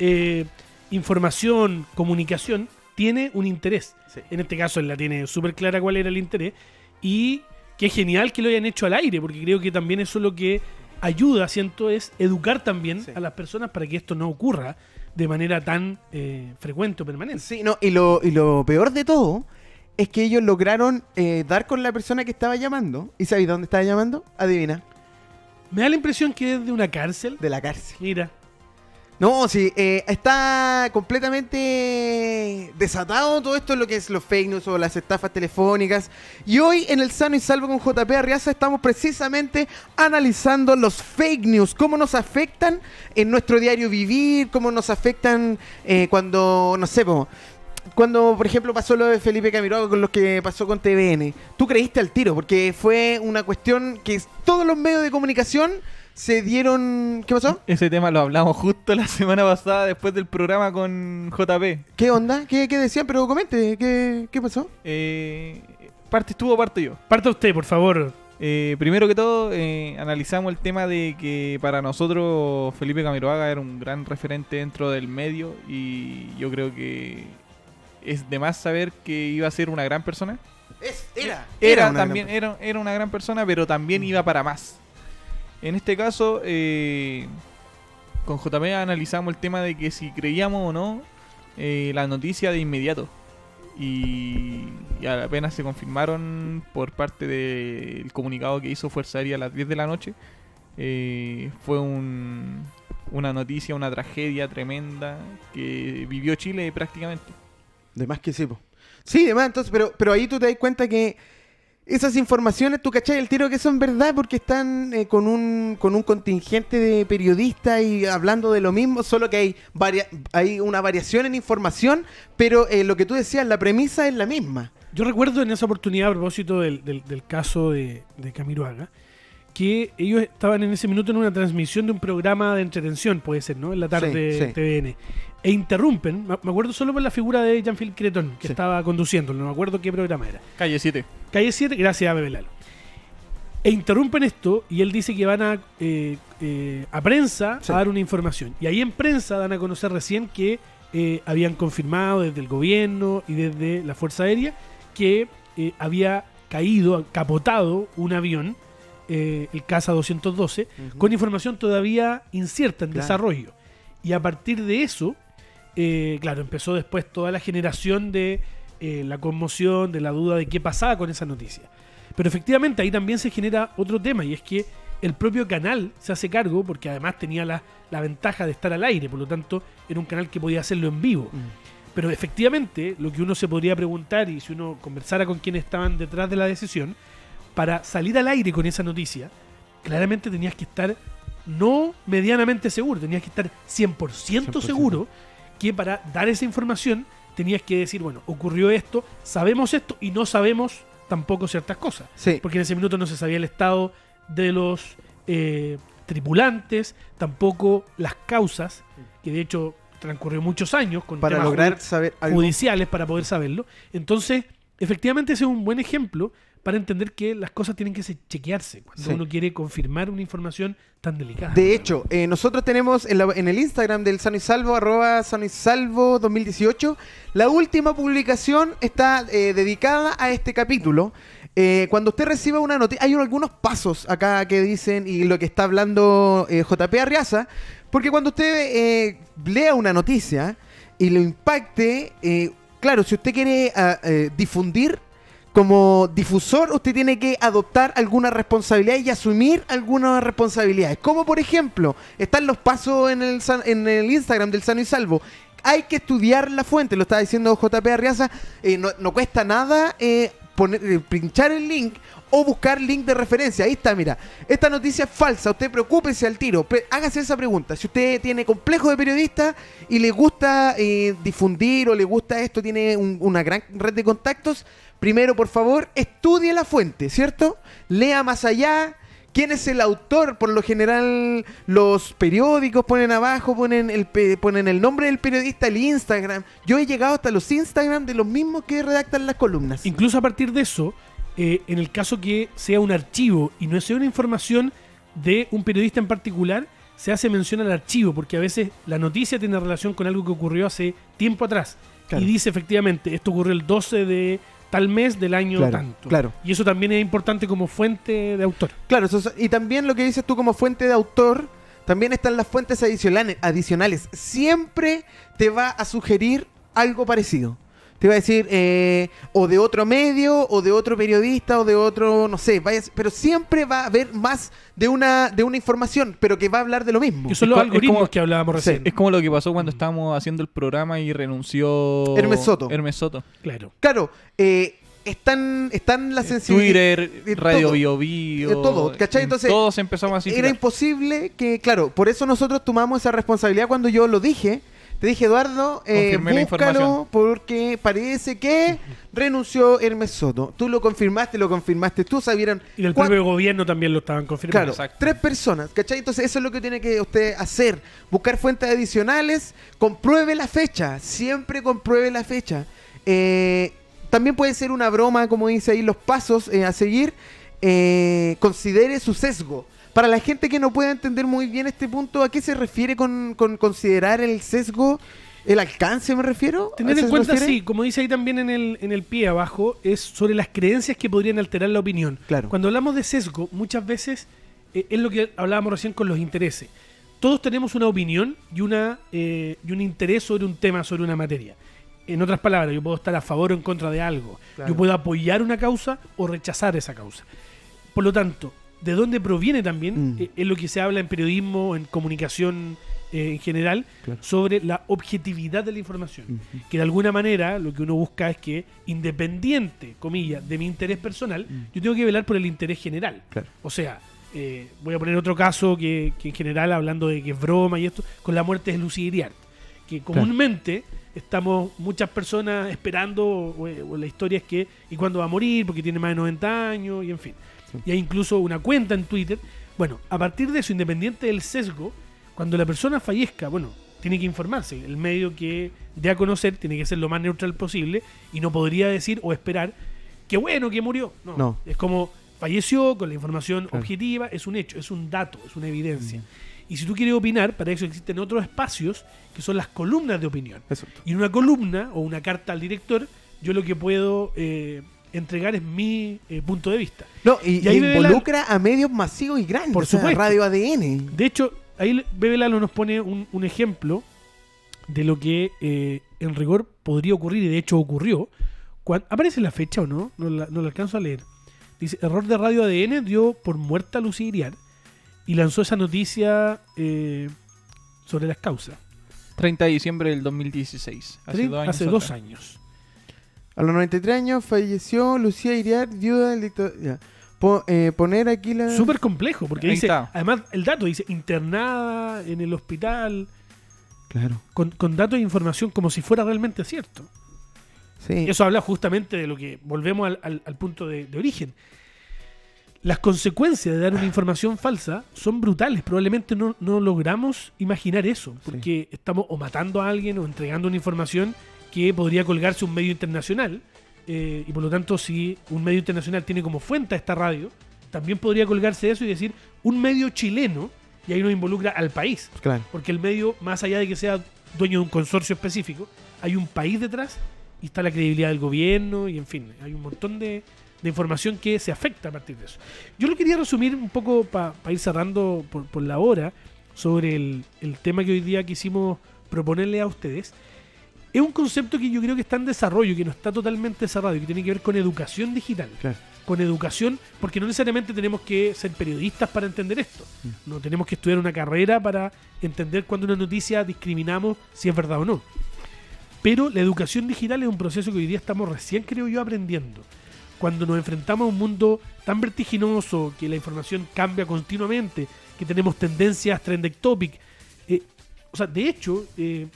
información, comunicación, tiene un interés. Sí. En este caso él la tiene súper clara cuál era el interés. Y qué genial que lo hayan hecho al aire, porque creo que también eso es lo que ayuda, siento, es educar también a las personas para que esto no ocurra de manera tan frecuente o permanente. Sí, no, y lo peor de todo es que ellos lograron dar con la persona que estaba llamando. ¿Y sabéis dónde estaba llamando? Adivina. Me da la impresión que es de una cárcel. De la cárcel. Mira. No, sí, está completamente desatado todo esto, lo que es los fake news o las estafas telefónicas. Y hoy en el Sano y Salvo con JP Arriaza estamos precisamente analizando los fake news, cómo nos afectan en nuestro diario vivir, cómo nos afectan cuando, no sé, cuando por ejemplo pasó lo de Felipe Camiroaga con lo que pasó con TVN. Tú creíste al tiro, porque fue una cuestión que todos los medios de comunicación se dieron... ¿Qué pasó? Ese tema lo hablamos justo la semana pasada después del programa con JP. ¿Qué onda? ¿Qué decían? Pero comente, ¿qué pasó? Parte estuvo, parto yo. Parta usted, por favor. Primero que todo, analizamos el tema de que para nosotros Felipe Camiroaga era un gran referente dentro del medio y yo creo que es de más saber que iba a ser una gran persona. Era una gran persona, pero también iba para más. En este caso, con JP analizamos el tema de que si creíamos o no la noticia de inmediato. Y apenas se confirmaron por parte del comunicado que hizo Fuerza Aérea a las 10 de la noche. Fue una noticia, una tragedia tremenda que vivió Chile prácticamente. De más que sí, po. Sí, de más, entonces, pero ahí tú te das cuenta que esas informaciones, tú cachai el tiro que son verdad porque están con un contingente de periodistas y hablando de lo mismo, solo que hay una variación en información, pero lo que tú decías, la premisa es la misma. Yo recuerdo en esa oportunidad, a propósito del caso de Camiroaga, que ellos estaban en ese minuto en una transmisión de un programa de entretención, puede ser, ¿no? En la tarde sí. TVN. E interrumpen, me acuerdo solo por la figura de Jean-Philippe Cretón, que estaba conduciéndolo, no me acuerdo qué programa era. Calle 7. Calle 7, gracias a Bebe Lalo. E interrumpen esto y él dice que van a prensa a dar una información. Y ahí en prensa dan a conocer recién que habían confirmado desde el gobierno y desde la Fuerza Aérea que había capotado un avión, el Casa 212, con información todavía incierta en desarrollo. Y a partir de eso, claro, empezó después toda la generación de la conmoción, de la duda de qué pasaba con esa noticia. Pero efectivamente ahí también se genera otro tema, y es que el propio canal se hace cargo, porque además tenía la ventaja de estar al aire, por lo tanto era un canal que podía hacerlo en vivo. Pero efectivamente lo que uno se podría preguntar, y si uno conversara con quienes estaban detrás de la decisión, para salir al aire con esa noticia, claramente tenías que estar no medianamente seguro, tenías que estar 100% seguro que para dar esa información tenías que decir, bueno, ocurrió esto, sabemos esto y no sabemos tampoco ciertas cosas. Sí. Porque en ese minuto no se sabía el estado de los tripulantes, tampoco las causas, que de hecho transcurrió muchos años con para temas lograr saber algo judiciales para poder saberlo. Entonces, efectivamente ese es un buen ejemplo para entender que las cosas tienen que chequearse cuando uno quiere confirmar una información tan delicada. De hecho, nosotros tenemos en el Instagram del Sano y Salvo, @sanoysalvo 2018, la última publicación está dedicada a este capítulo. Cuando usted reciba una noticia, hay algunos pasos acá que dicen, y lo que está hablando JP Arriaza, porque cuando usted lea una noticia y lo impacte, claro, si usted quiere difundir como difusor, usted tiene que adoptar alguna responsabilidad y asumir algunas responsabilidades. Como por ejemplo, están los pasos en el Instagram del Sano y Salvo. Hay que estudiar la fuente, lo estaba diciendo JP Arriaza, no cuesta nada pinchar el link o buscar link de referencia. Ahí está, mira, esta noticia es falsa, usted preocúpese al tiro, hágase esa pregunta. Si usted tiene complejo de periodista y le gusta difundir o le gusta esto, tiene una gran red de contactos, primero, por favor, estudie la fuente, ¿cierto? Lea más allá. ¿Quién es el autor? Por lo general, los periódicos ponen abajo, ponen el nombre del periodista, el Instagram. Yo he llegado hasta los Instagram de los mismos que redactan las columnas. Incluso a partir de eso, en el caso que sea un archivo y no sea una información de un periodista en particular, se hace mención al archivo, porque a veces la noticia tiene relación con algo que ocurrió hace tiempo atrás. Claro. Y dice efectivamente, esto ocurrió el 12 de tal mes del año tanto. Claro. Y eso también es importante como fuente de autor. Claro, y también lo que dices tú como fuente de autor, también están las fuentes adicionales. Siempre te va a sugerir algo parecido. Te va a decir, o de otro medio, o de otro periodista, o de otro, no sé, pero siempre va a haber más de una información, pero que va a hablar de lo mismo. Que son los algoritmos que hablábamos recién. Es como lo que pasó cuando estábamos haciendo el programa y renunció Hermes Soto. Claro, están las sensibilidades. Twitter, Radio Bio Bio. Todo, ¿cachai? Entonces, todos empezamos así. Era imposible que, claro, por eso nosotros tomamos esa responsabilidad cuando yo lo dije. Te dije, Eduardo, búscalo porque parece que renunció Hermes Soto. Tú lo confirmaste, tú sabieron. Y del propio gobierno también lo estaban confirmando. Claro, 3 personas, ¿cachai? Entonces eso es lo que tiene que usted hacer. Buscar fuentes adicionales, compruebe la fecha, siempre compruebe la fecha. También puede ser una broma, como dice ahí, los pasos a seguir. Considere su sesgo. Para la gente que no pueda entender muy bien este punto, ¿a qué se refiere con considerar el sesgo? ¿El alcance me refiero? Tener en cuenta, sí, como dice ahí también en el pie abajo, es sobre las creencias que podrían alterar la opinión. Claro. Cuando hablamos de sesgo, muchas veces es lo que hablábamos recién con los intereses. Todos tenemos una opinión y un interés sobre un tema, sobre una materia. En otras palabras, yo puedo estar a favor o en contra de algo. Claro. Yo puedo apoyar una causa o rechazar esa causa. Por lo tanto, de dónde proviene también es lo que se habla en periodismo, en comunicación en general, claro, sobre la objetividad de la información. Que de alguna manera lo que uno busca es que, independiente, comillas, de mi interés personal, yo tengo que velar por el interés general. Claro. O sea, voy a poner otro caso que en general, hablando de que es broma y esto, con la muerte de Lucía Iriart, que comúnmente estamos muchas personas esperando, o la historia es que, ¿y cuándo va a morir? Porque tiene más de 90 años, y en fin. Y hay incluso una cuenta en Twitter. Bueno, a partir de eso, independiente del sesgo, cuando la persona fallezca, bueno, tiene que informarse. El medio que dé a conocer tiene que ser lo más neutral posible y no podría decir o esperar que bueno que murió. No. Es como falleció con la información objetiva, es un hecho, es un dato, es una evidencia. Y si tú quieres opinar, para eso existen otros espacios que son las columnas de opinión. Exacto. Y en una columna o una carta al director, yo lo que puedo entregar es mi punto de vista. No, y ahí involucra a medios masivos y grandes. Por supuesto. Radio ADN. De hecho, ahí Bebe Lalo nos pone un ejemplo de lo que en rigor podría ocurrir, y de hecho ocurrió. ¿Aparece la fecha o no? No la alcanzo a leer. Dice, error de Radio ADN dio por muerta a Lucía Iriart y lanzó esa noticia sobre las causas. 30 de diciembre del 2016. Hace 2 años. A los 93 años falleció Lucía Iriart, viuda del dictador. Poner aquí la... Súper complejo, porque dice, está. además el dato dice internada en el hospital. Claro. Con datos e información como si fuera realmente cierto. Sí. Eso habla justamente de lo que volvemos al punto de origen. Las consecuencias de dar una información falsa son brutales. Probablemente no logramos imaginar eso, porque estamos o matando a alguien o entregando una información que podría colgarse un medio internacional, y por lo tanto, si un medio internacional tiene como fuente a esta radio, también podría colgarse eso y decir un medio chileno, y ahí nos involucra al país. Claro. Porque el medio, más allá de que sea dueño de un consorcio específico, hay un país detrás y está la credibilidad del gobierno, y en fin, hay un montón de información que se afecta a partir de eso. Yo lo quería resumir un poco para ir cerrando por la hora sobre el tema que hoy día quisimos proponerle a ustedes. es un concepto que yo creo que está en desarrollo, que no está totalmente cerrado y que tiene que ver con educación digital. Claro. Con educación, porque no necesariamente tenemos que ser periodistas para entender esto. No tenemos que estudiar una carrera para entender cuando una noticia discriminamos si es verdad o no. Pero la educación digital es un proceso que hoy día estamos recién, creo yo, aprendiendo. Cuando nos enfrentamos a un mundo tan vertiginoso, que la información cambia continuamente, que tenemos tendencias trending topic. O sea, de hecho,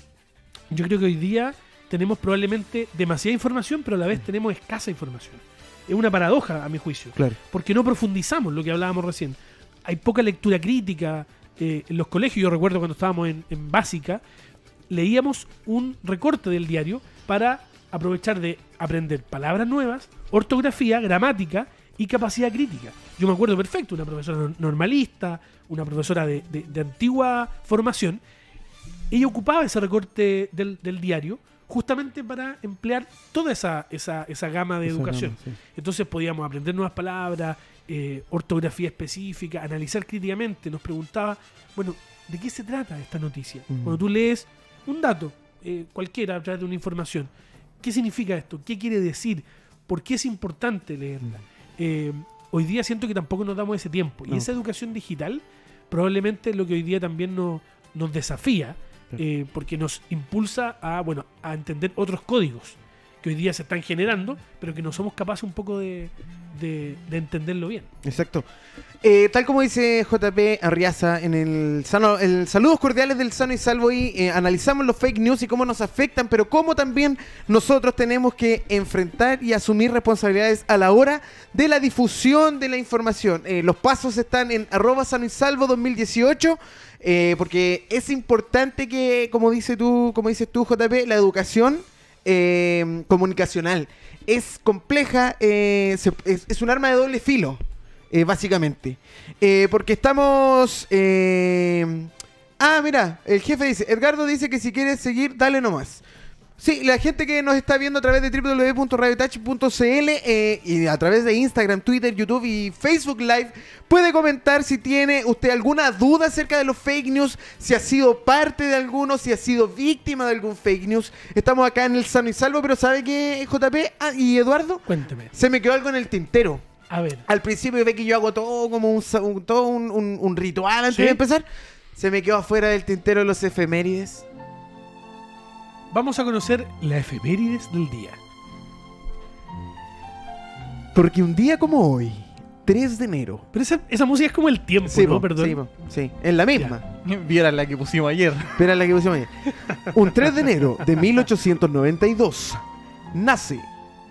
yo creo que hoy día tenemos probablemente demasiada información, pero a la vez tenemos escasa información. Es una paradoja, a mi juicio. Claro. Porque no profundizamos lo que hablábamos recién. Hay poca lectura crítica. En los colegios, yo recuerdo cuando estábamos en básica, leíamos un recorte del diario para aprovechar de aprender palabras nuevas, ortografía, gramática y capacidad crítica. Yo me acuerdo perfecto, una profesora normalista, una profesora de antigua formación, ella ocupaba ese recorte del diario justamente para emplear toda esa gama de educación. Sí. Entonces podíamos aprender nuevas palabras, ortografía específica, analizar críticamente. Nos preguntaba, bueno, ¿de qué se trata esta noticia? Cuando tú lees un dato, cualquiera, a través de una información, ¿qué significa esto? ¿Qué quiere decir? ¿Por qué es importante leerla? Hoy día siento que tampoco nos damos ese tiempo. Y esa educación digital probablemente es lo que hoy día también nos desafía, porque nos impulsa a entender otros códigos que hoy día se están generando, pero que no somos capaces un poco de entenderlo bien. Exacto. Tal como dice JP Arriaza en el saludos cordiales del Sano y Salvo, y analizamos los fake news y cómo nos afectan, pero cómo también nosotros tenemos que enfrentar y asumir responsabilidades a la hora de la difusión de la información. Los pasos están en @sanoysalvo 2018, porque es importante que, como dices tú, JP, la educación comunicacional es compleja, es un arma de doble filo, básicamente, porque estamos mira, el jefe dice, Edgardo dice que si quieres seguir, dale nomás. Sí, la gente que nos está viendo a través de www.radiotouch.cl y a través de Instagram, Twitter, YouTube y Facebook Live, puede comentar si tiene usted alguna duda acerca de los fake news, si ha sido parte de alguno, si ha sido víctima de algún fake news. Estamos acá en el Sano y Salvo, pero ¿sabe qué, JP y Eduardo? Cuénteme. Se me quedó algo en el tintero. A ver. Al principio ve que yo hago todo como un ritual antes de empezar. Se me quedó afuera del tintero los efemérides. Vamos a conocer la efemérides del día. Porque un día como hoy, 3 de enero. Pero esa música es como el tiempo, Sí, ¿no? Perdón. sí, es la misma. Vieran la que pusimos ayer. Espera la que pusimos ayer. Un 3 de enero de 1892 nace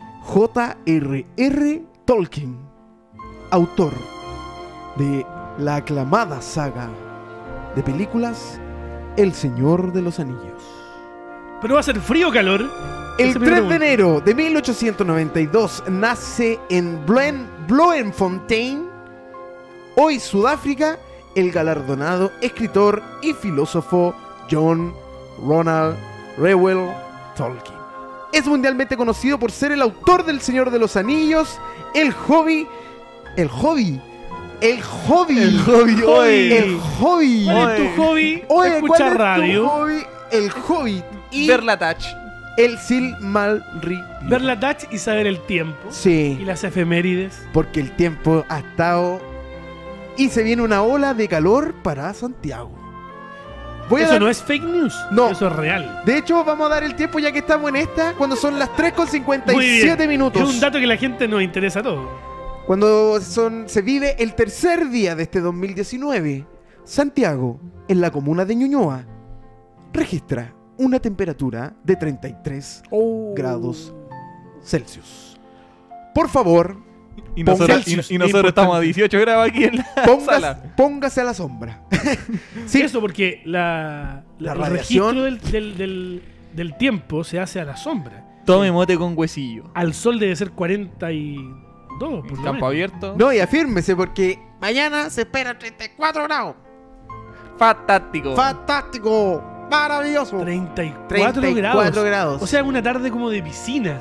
J.R.R. Tolkien, autor de la aclamada saga de películas El Señor de los Anillos. Pero va a ser frío o calor. El 3 de enero de 1892 nace en Bloemfontein, hoy Sudáfrica, el galardonado escritor y filósofo John Ronald Reuel Tolkien. Es mundialmente conocido por ser el autor del Señor de los Anillos, El Hobbit. Hobby. Oye, Tu hobby, ¿cuál escuchar es tu radio, hobby? El Hobbit y Ver la touch. el Silmarillion. ver la touch y saber el tiempo. Sí. Y las efemérides. Porque el tiempo ha estado y se viene una ola de calor para Santiago. Eso no es fake news. No. Eso es real. De hecho, vamos a dar el tiempo ya que estamos en esta, cuando son las Muy 3:57 bien. minutos. Es un dato que a la gente nos interesa a todos. Cuando se vive el tercer día de este 2019, Santiago, en la comuna de Ñuñoa, registra una temperatura de 33 grados Celsius. Por favor, Y nosotros, Celsius, y nosotros es estamos a importante. 18 grados aquí en la sala. póngase a la sombra. Sí. Eso porque el radiación. registro del tiempo se hace a la sombra. Tome mote con huesillo. Al sol debe ser 42. Por lo En campo menos. abierto. No, y afírmese porque mañana se espera 34 grados. Fantástico. ¡Fantástico! ¡Maravilloso! 34 34 grados. grados. O sea, una tarde como de piscina.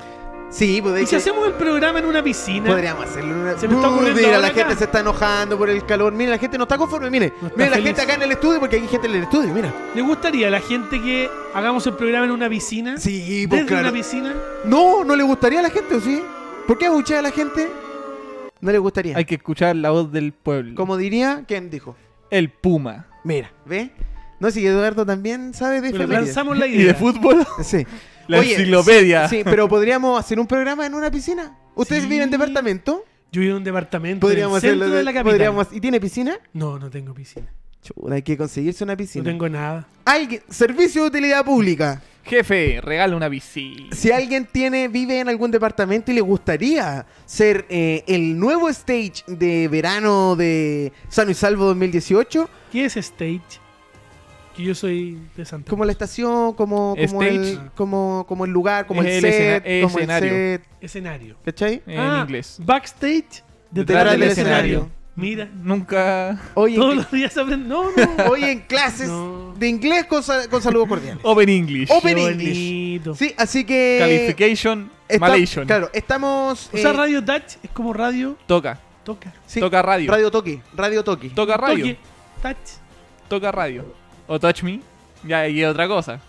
Sí, pues de ¿Y si hecho, hacemos el programa en una piscina? podríamos hacerlo en una... Se me está ocurriendo Mira, ahora la gente acá. se está enojando por el calor. Mira, la gente no está conforme. Mire, No está mira la feliz. gente acá en el estudio, porque hay gente en el estudio, mira. ¿Le gustaría a la gente que hagamos el programa en una piscina? Sí, pues ¿Desde claro. una piscina? No, no le gustaría a la gente, ¿o sí? ¿Por qué abuchea a la gente? No le gustaría. Hay que escuchar la voz del pueblo. Como diría, ¿quién dijo? El Puma. Mira, ¿ve? No, si Eduardo también sabe de Bueno, efemérides. lanzamos la ¿Y idea. de fútbol? Sí. La Oye, enciclopedia. Sí, pero podríamos hacer un programa en una piscina. ¿Ustedes Sí. viven en departamento? Yo vivo en un departamento Podríamos en el centro hacerlo de la capital. podríamos- ¿Y tiene piscina? No, no tengo piscina. Chuta, hay que conseguirse una No piscina. tengo nada. Alguien, servicio de utilidad pública. Jefe, regala una piscina. Si alguien vive en algún departamento y le gustaría ser el nuevo stage de verano de Sano y Salvo 2018, ¿Qué es stage? Que yo soy de Santa como la estación, como Stage. como el lugar, como Es el el set, como el escenario. set, Escenario. ¿cachai? En inglés. Backstage. Detrás del escenario. Mira. Nunca. Oye, Todos los días aprenden. No, no. hoy en clases No. de inglés con saludos cordiales. Open English. Open Qué English. bonito. Sí, así que Qualification. Malation. claro, estamos O sea, Radio Touch es como radio Toca. toca. sí, Toca radio. Radio Toki. Toca radio. Toque. Touch. Toca radio. O Touch Me. Ya, y otra cosa.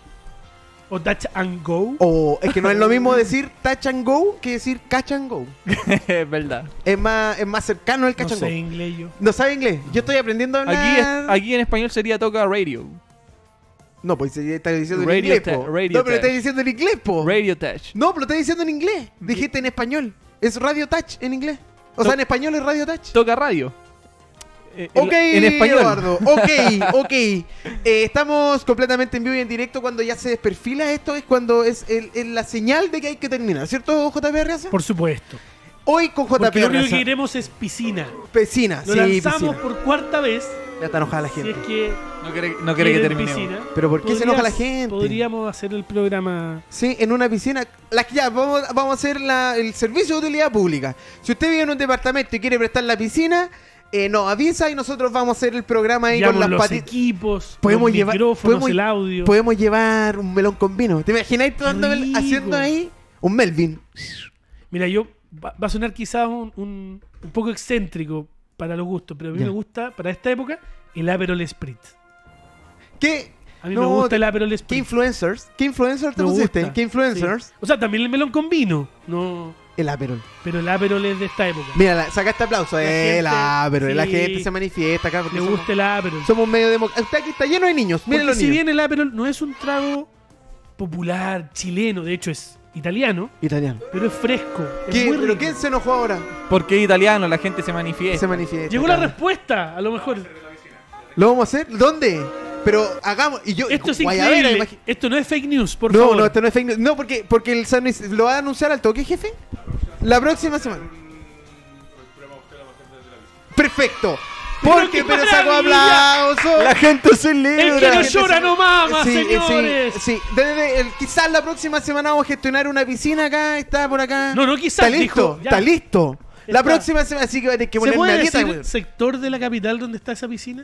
O Touch and Go. O es que no es lo mismo decir touch and go que decir catch and go. Es verdad. Es más cercano el No catch and sé go. inglés yo. ¿No sabe inglés? Yo estoy aprendiendo a hablar. Aquí en español sería Toca Radio. No, pues está diciendo en Radio inglés, ta- po. radio No, pero touch. está diciendo en inglés, po. Radio Touch. No, pero está diciendo en inglés. Dijiste en español. Es Radio Touch en inglés. O sea, en español es Radio Touch. Toca radio. Ok, En español. Eduardo. Ok. Estamos completamente en vivo y en directo. Cuando ya se desperfila esto es cuando es la señal de que hay que terminar, ¿cierto, JP Arreaza? Por supuesto. Hoy con JP Porque lo único que Arreaza. queremos es piscina. Piscina, Lo sí, lanzamos piscina. por cuarta vez. Ya está enojada la Si gente. es que No quiere que quieren termine. piscina. Pero ¿por qué se enoja la Podrías- gente? Podríamos hacer el programa. Sí, en una piscina. Ya, vamos a hacer el servicio de utilidad pública. Si usted vive en un departamento y quiere prestar la piscina, nos avisa y nosotros vamos a hacer el programa ahí Llevamos con las los patitas. equipos, Podemos los llevar- micrófonos, podemos- el audio. Podemos llevar un melón con vino. ¿Te imagináis Rico. haciendo ahí un Melvin? Mira, va a sonar quizás un poco excéntrico para los gustos, pero a mí Ya. me gusta, para esta época, el Aperol Spritz. ¿Qué? A mí No, me gusta el Aperol ¿Qué Spritz. influencers? ¿Qué influencers te Me pusiste? gusta, ¿Qué influencers? sí. O sea, también el melón con vino. No, El Aperol. pero el Aperol es de esta época. Mira, saca este aplauso. El gente- Aperol. La sí. gente se manifiesta acá porque Me somos, gusta el Aperol. somos medio democráticos. Usted aquí está lleno de niños. Miren Porque los si niños. bien el Aperol no es un trago popular, chileno, de hecho es italiano, Italiano. pero es fresco. Es ¿Qué? muy ¿Pero rico. quién se enojó ahora? Porque es italiano, la gente se manifiesta. Se manifiesta. Llegó la acá. respuesta, a lo mejor. ¿Lo vamos a hacer? ¿Dónde? Pero hagamos. Y yo. Esto es Guayabera, increíble. Esto no es fake news, por No, favor. no, esto no es fake news. No, porque el San Luis lo va a anunciar al toque, jefe. La próxima semana. Perfecto. Porque qué pero saco maravilla. aplausos. La gente se El celebra. que no La gente llora se- no mama, Sí, señores. Sí. Quizás la próxima semana vamos a gestionar una piscina acá. Está por acá. No, quizás. Está listo. dijo, ya. Está listo. La Está. próxima semana, así que va a tener que ¿Se ponerme puede a dieta, decir güey. sector de la capital donde está esa piscina?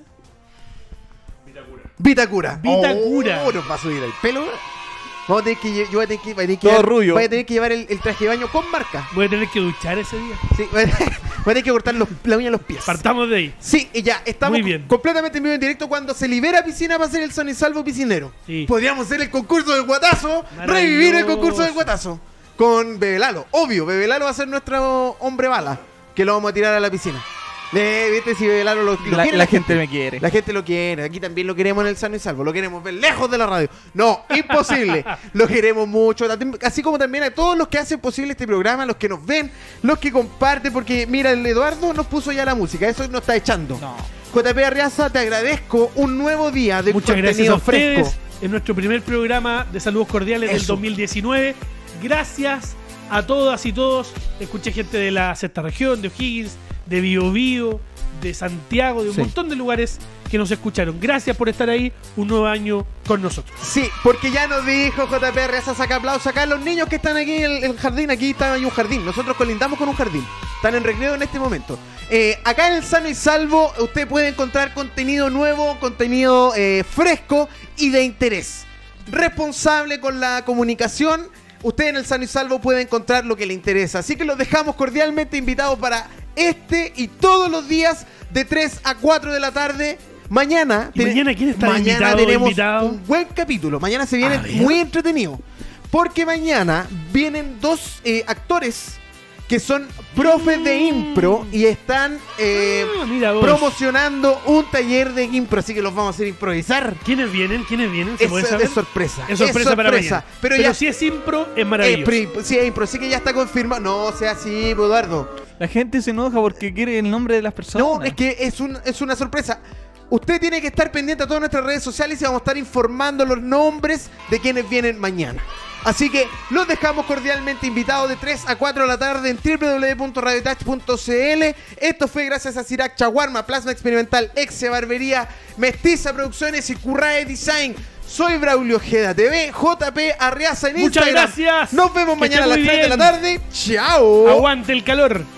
Vitacura. Vitacura. Oh, nos va a subir el pelo. Vamos a tener que, yo voy a tener que, voy a tener que Todo llevar- rubio. voy a tener que llevar el traje de baño con marca. Voy a tener que duchar ese día. Sí, voy a tener que cortar la uña de los pies. Partamos de ahí. Sí, y ya, estamos Muy bien. completamente en vivo en directo cuando se libera piscina para hacer el Son y Salvo piscinero. Sí. Podríamos hacer el concurso del guatazo, Maravilloso. revivir el concurso del guatazo. Con Bebe Lalo, obvio, Bebe Lalo va a ser nuestro hombre bala, que lo vamos a tirar a la piscina. ¿Viste si Bebe Lalo lo quiere? La gente me quiere. La gente lo quiere, aquí también lo queremos en el Sano y Salvo, lo queremos ver lejos de la radio. No, imposible. Lo queremos mucho, así como también a todos los que hacen posible este programa, los que nos ven, los que comparten, porque mira, el Eduardo nos puso ya la música, eso nos está echando. No. JP Arreaza, te agradezco un nuevo día de Muchas gracias contenido a ustedes. fresco. En nuestro primer programa de Saludos Cordiales del Eso. 2019. Gracias a todas y todos. Escuché gente de la sexta región, de O'Higgins, de Biobío, de Santiago, de un Sí. montón de lugares que nos escucharon. Gracias por estar ahí un nuevo año con nosotros. Sí, porque ya nos dijo JP Arreaza, saca aplausos acá los niños que están aquí en el jardín, aquí está hay un jardín, nosotros colindamos con un jardín, están en recreo en este momento. Acá en el Sano y Salvo usted puede encontrar contenido nuevo, contenido fresco y de interés. Responsable con la comunicación, usted en el Sano y Salvo puede encontrar lo que le interesa. Así que los dejamos cordialmente invitados para este y todos los días de 3 a 4 de la tarde. Mañana, ¿Y mañana quién está mañana invitado, tenemos invitado? un buen capítulo. Mañana se viene A ver. muy entretenido. Porque mañana vienen dos actores que son profes de impro y están Mira vos. promocionando un taller de impro. Así que los vamos a hacer improvisar. ¿Quiénes vienen? ¿Se Es, puede saber? es sorpresa. Es sorpresa para mañana. Pero, Pero ya si es impro, es maravilloso. sí, es impro. Así que ya está confirmado. No sea así, Eduardo. La gente se enoja porque quiere el nombre de las personas. No, es que es una sorpresa. Usted tiene que estar pendiente a todas nuestras redes sociales y vamos a estar informando los nombres de quienes vienen mañana. Así que los dejamos cordialmente invitados de 3 a 4 de la tarde en www.radiotouch.cl. Esto fue gracias a Sirac Chaguarma, Plasma Experimental, Exe Barbería, Mestiza Producciones y Currae Design. Soy Braulio Ojeda TV, JP Arriaza en Muchas Instagram. gracias. Nos vemos Que mañana a las esté 3 muy de la bien. tarde. Chao. Aguante el calor.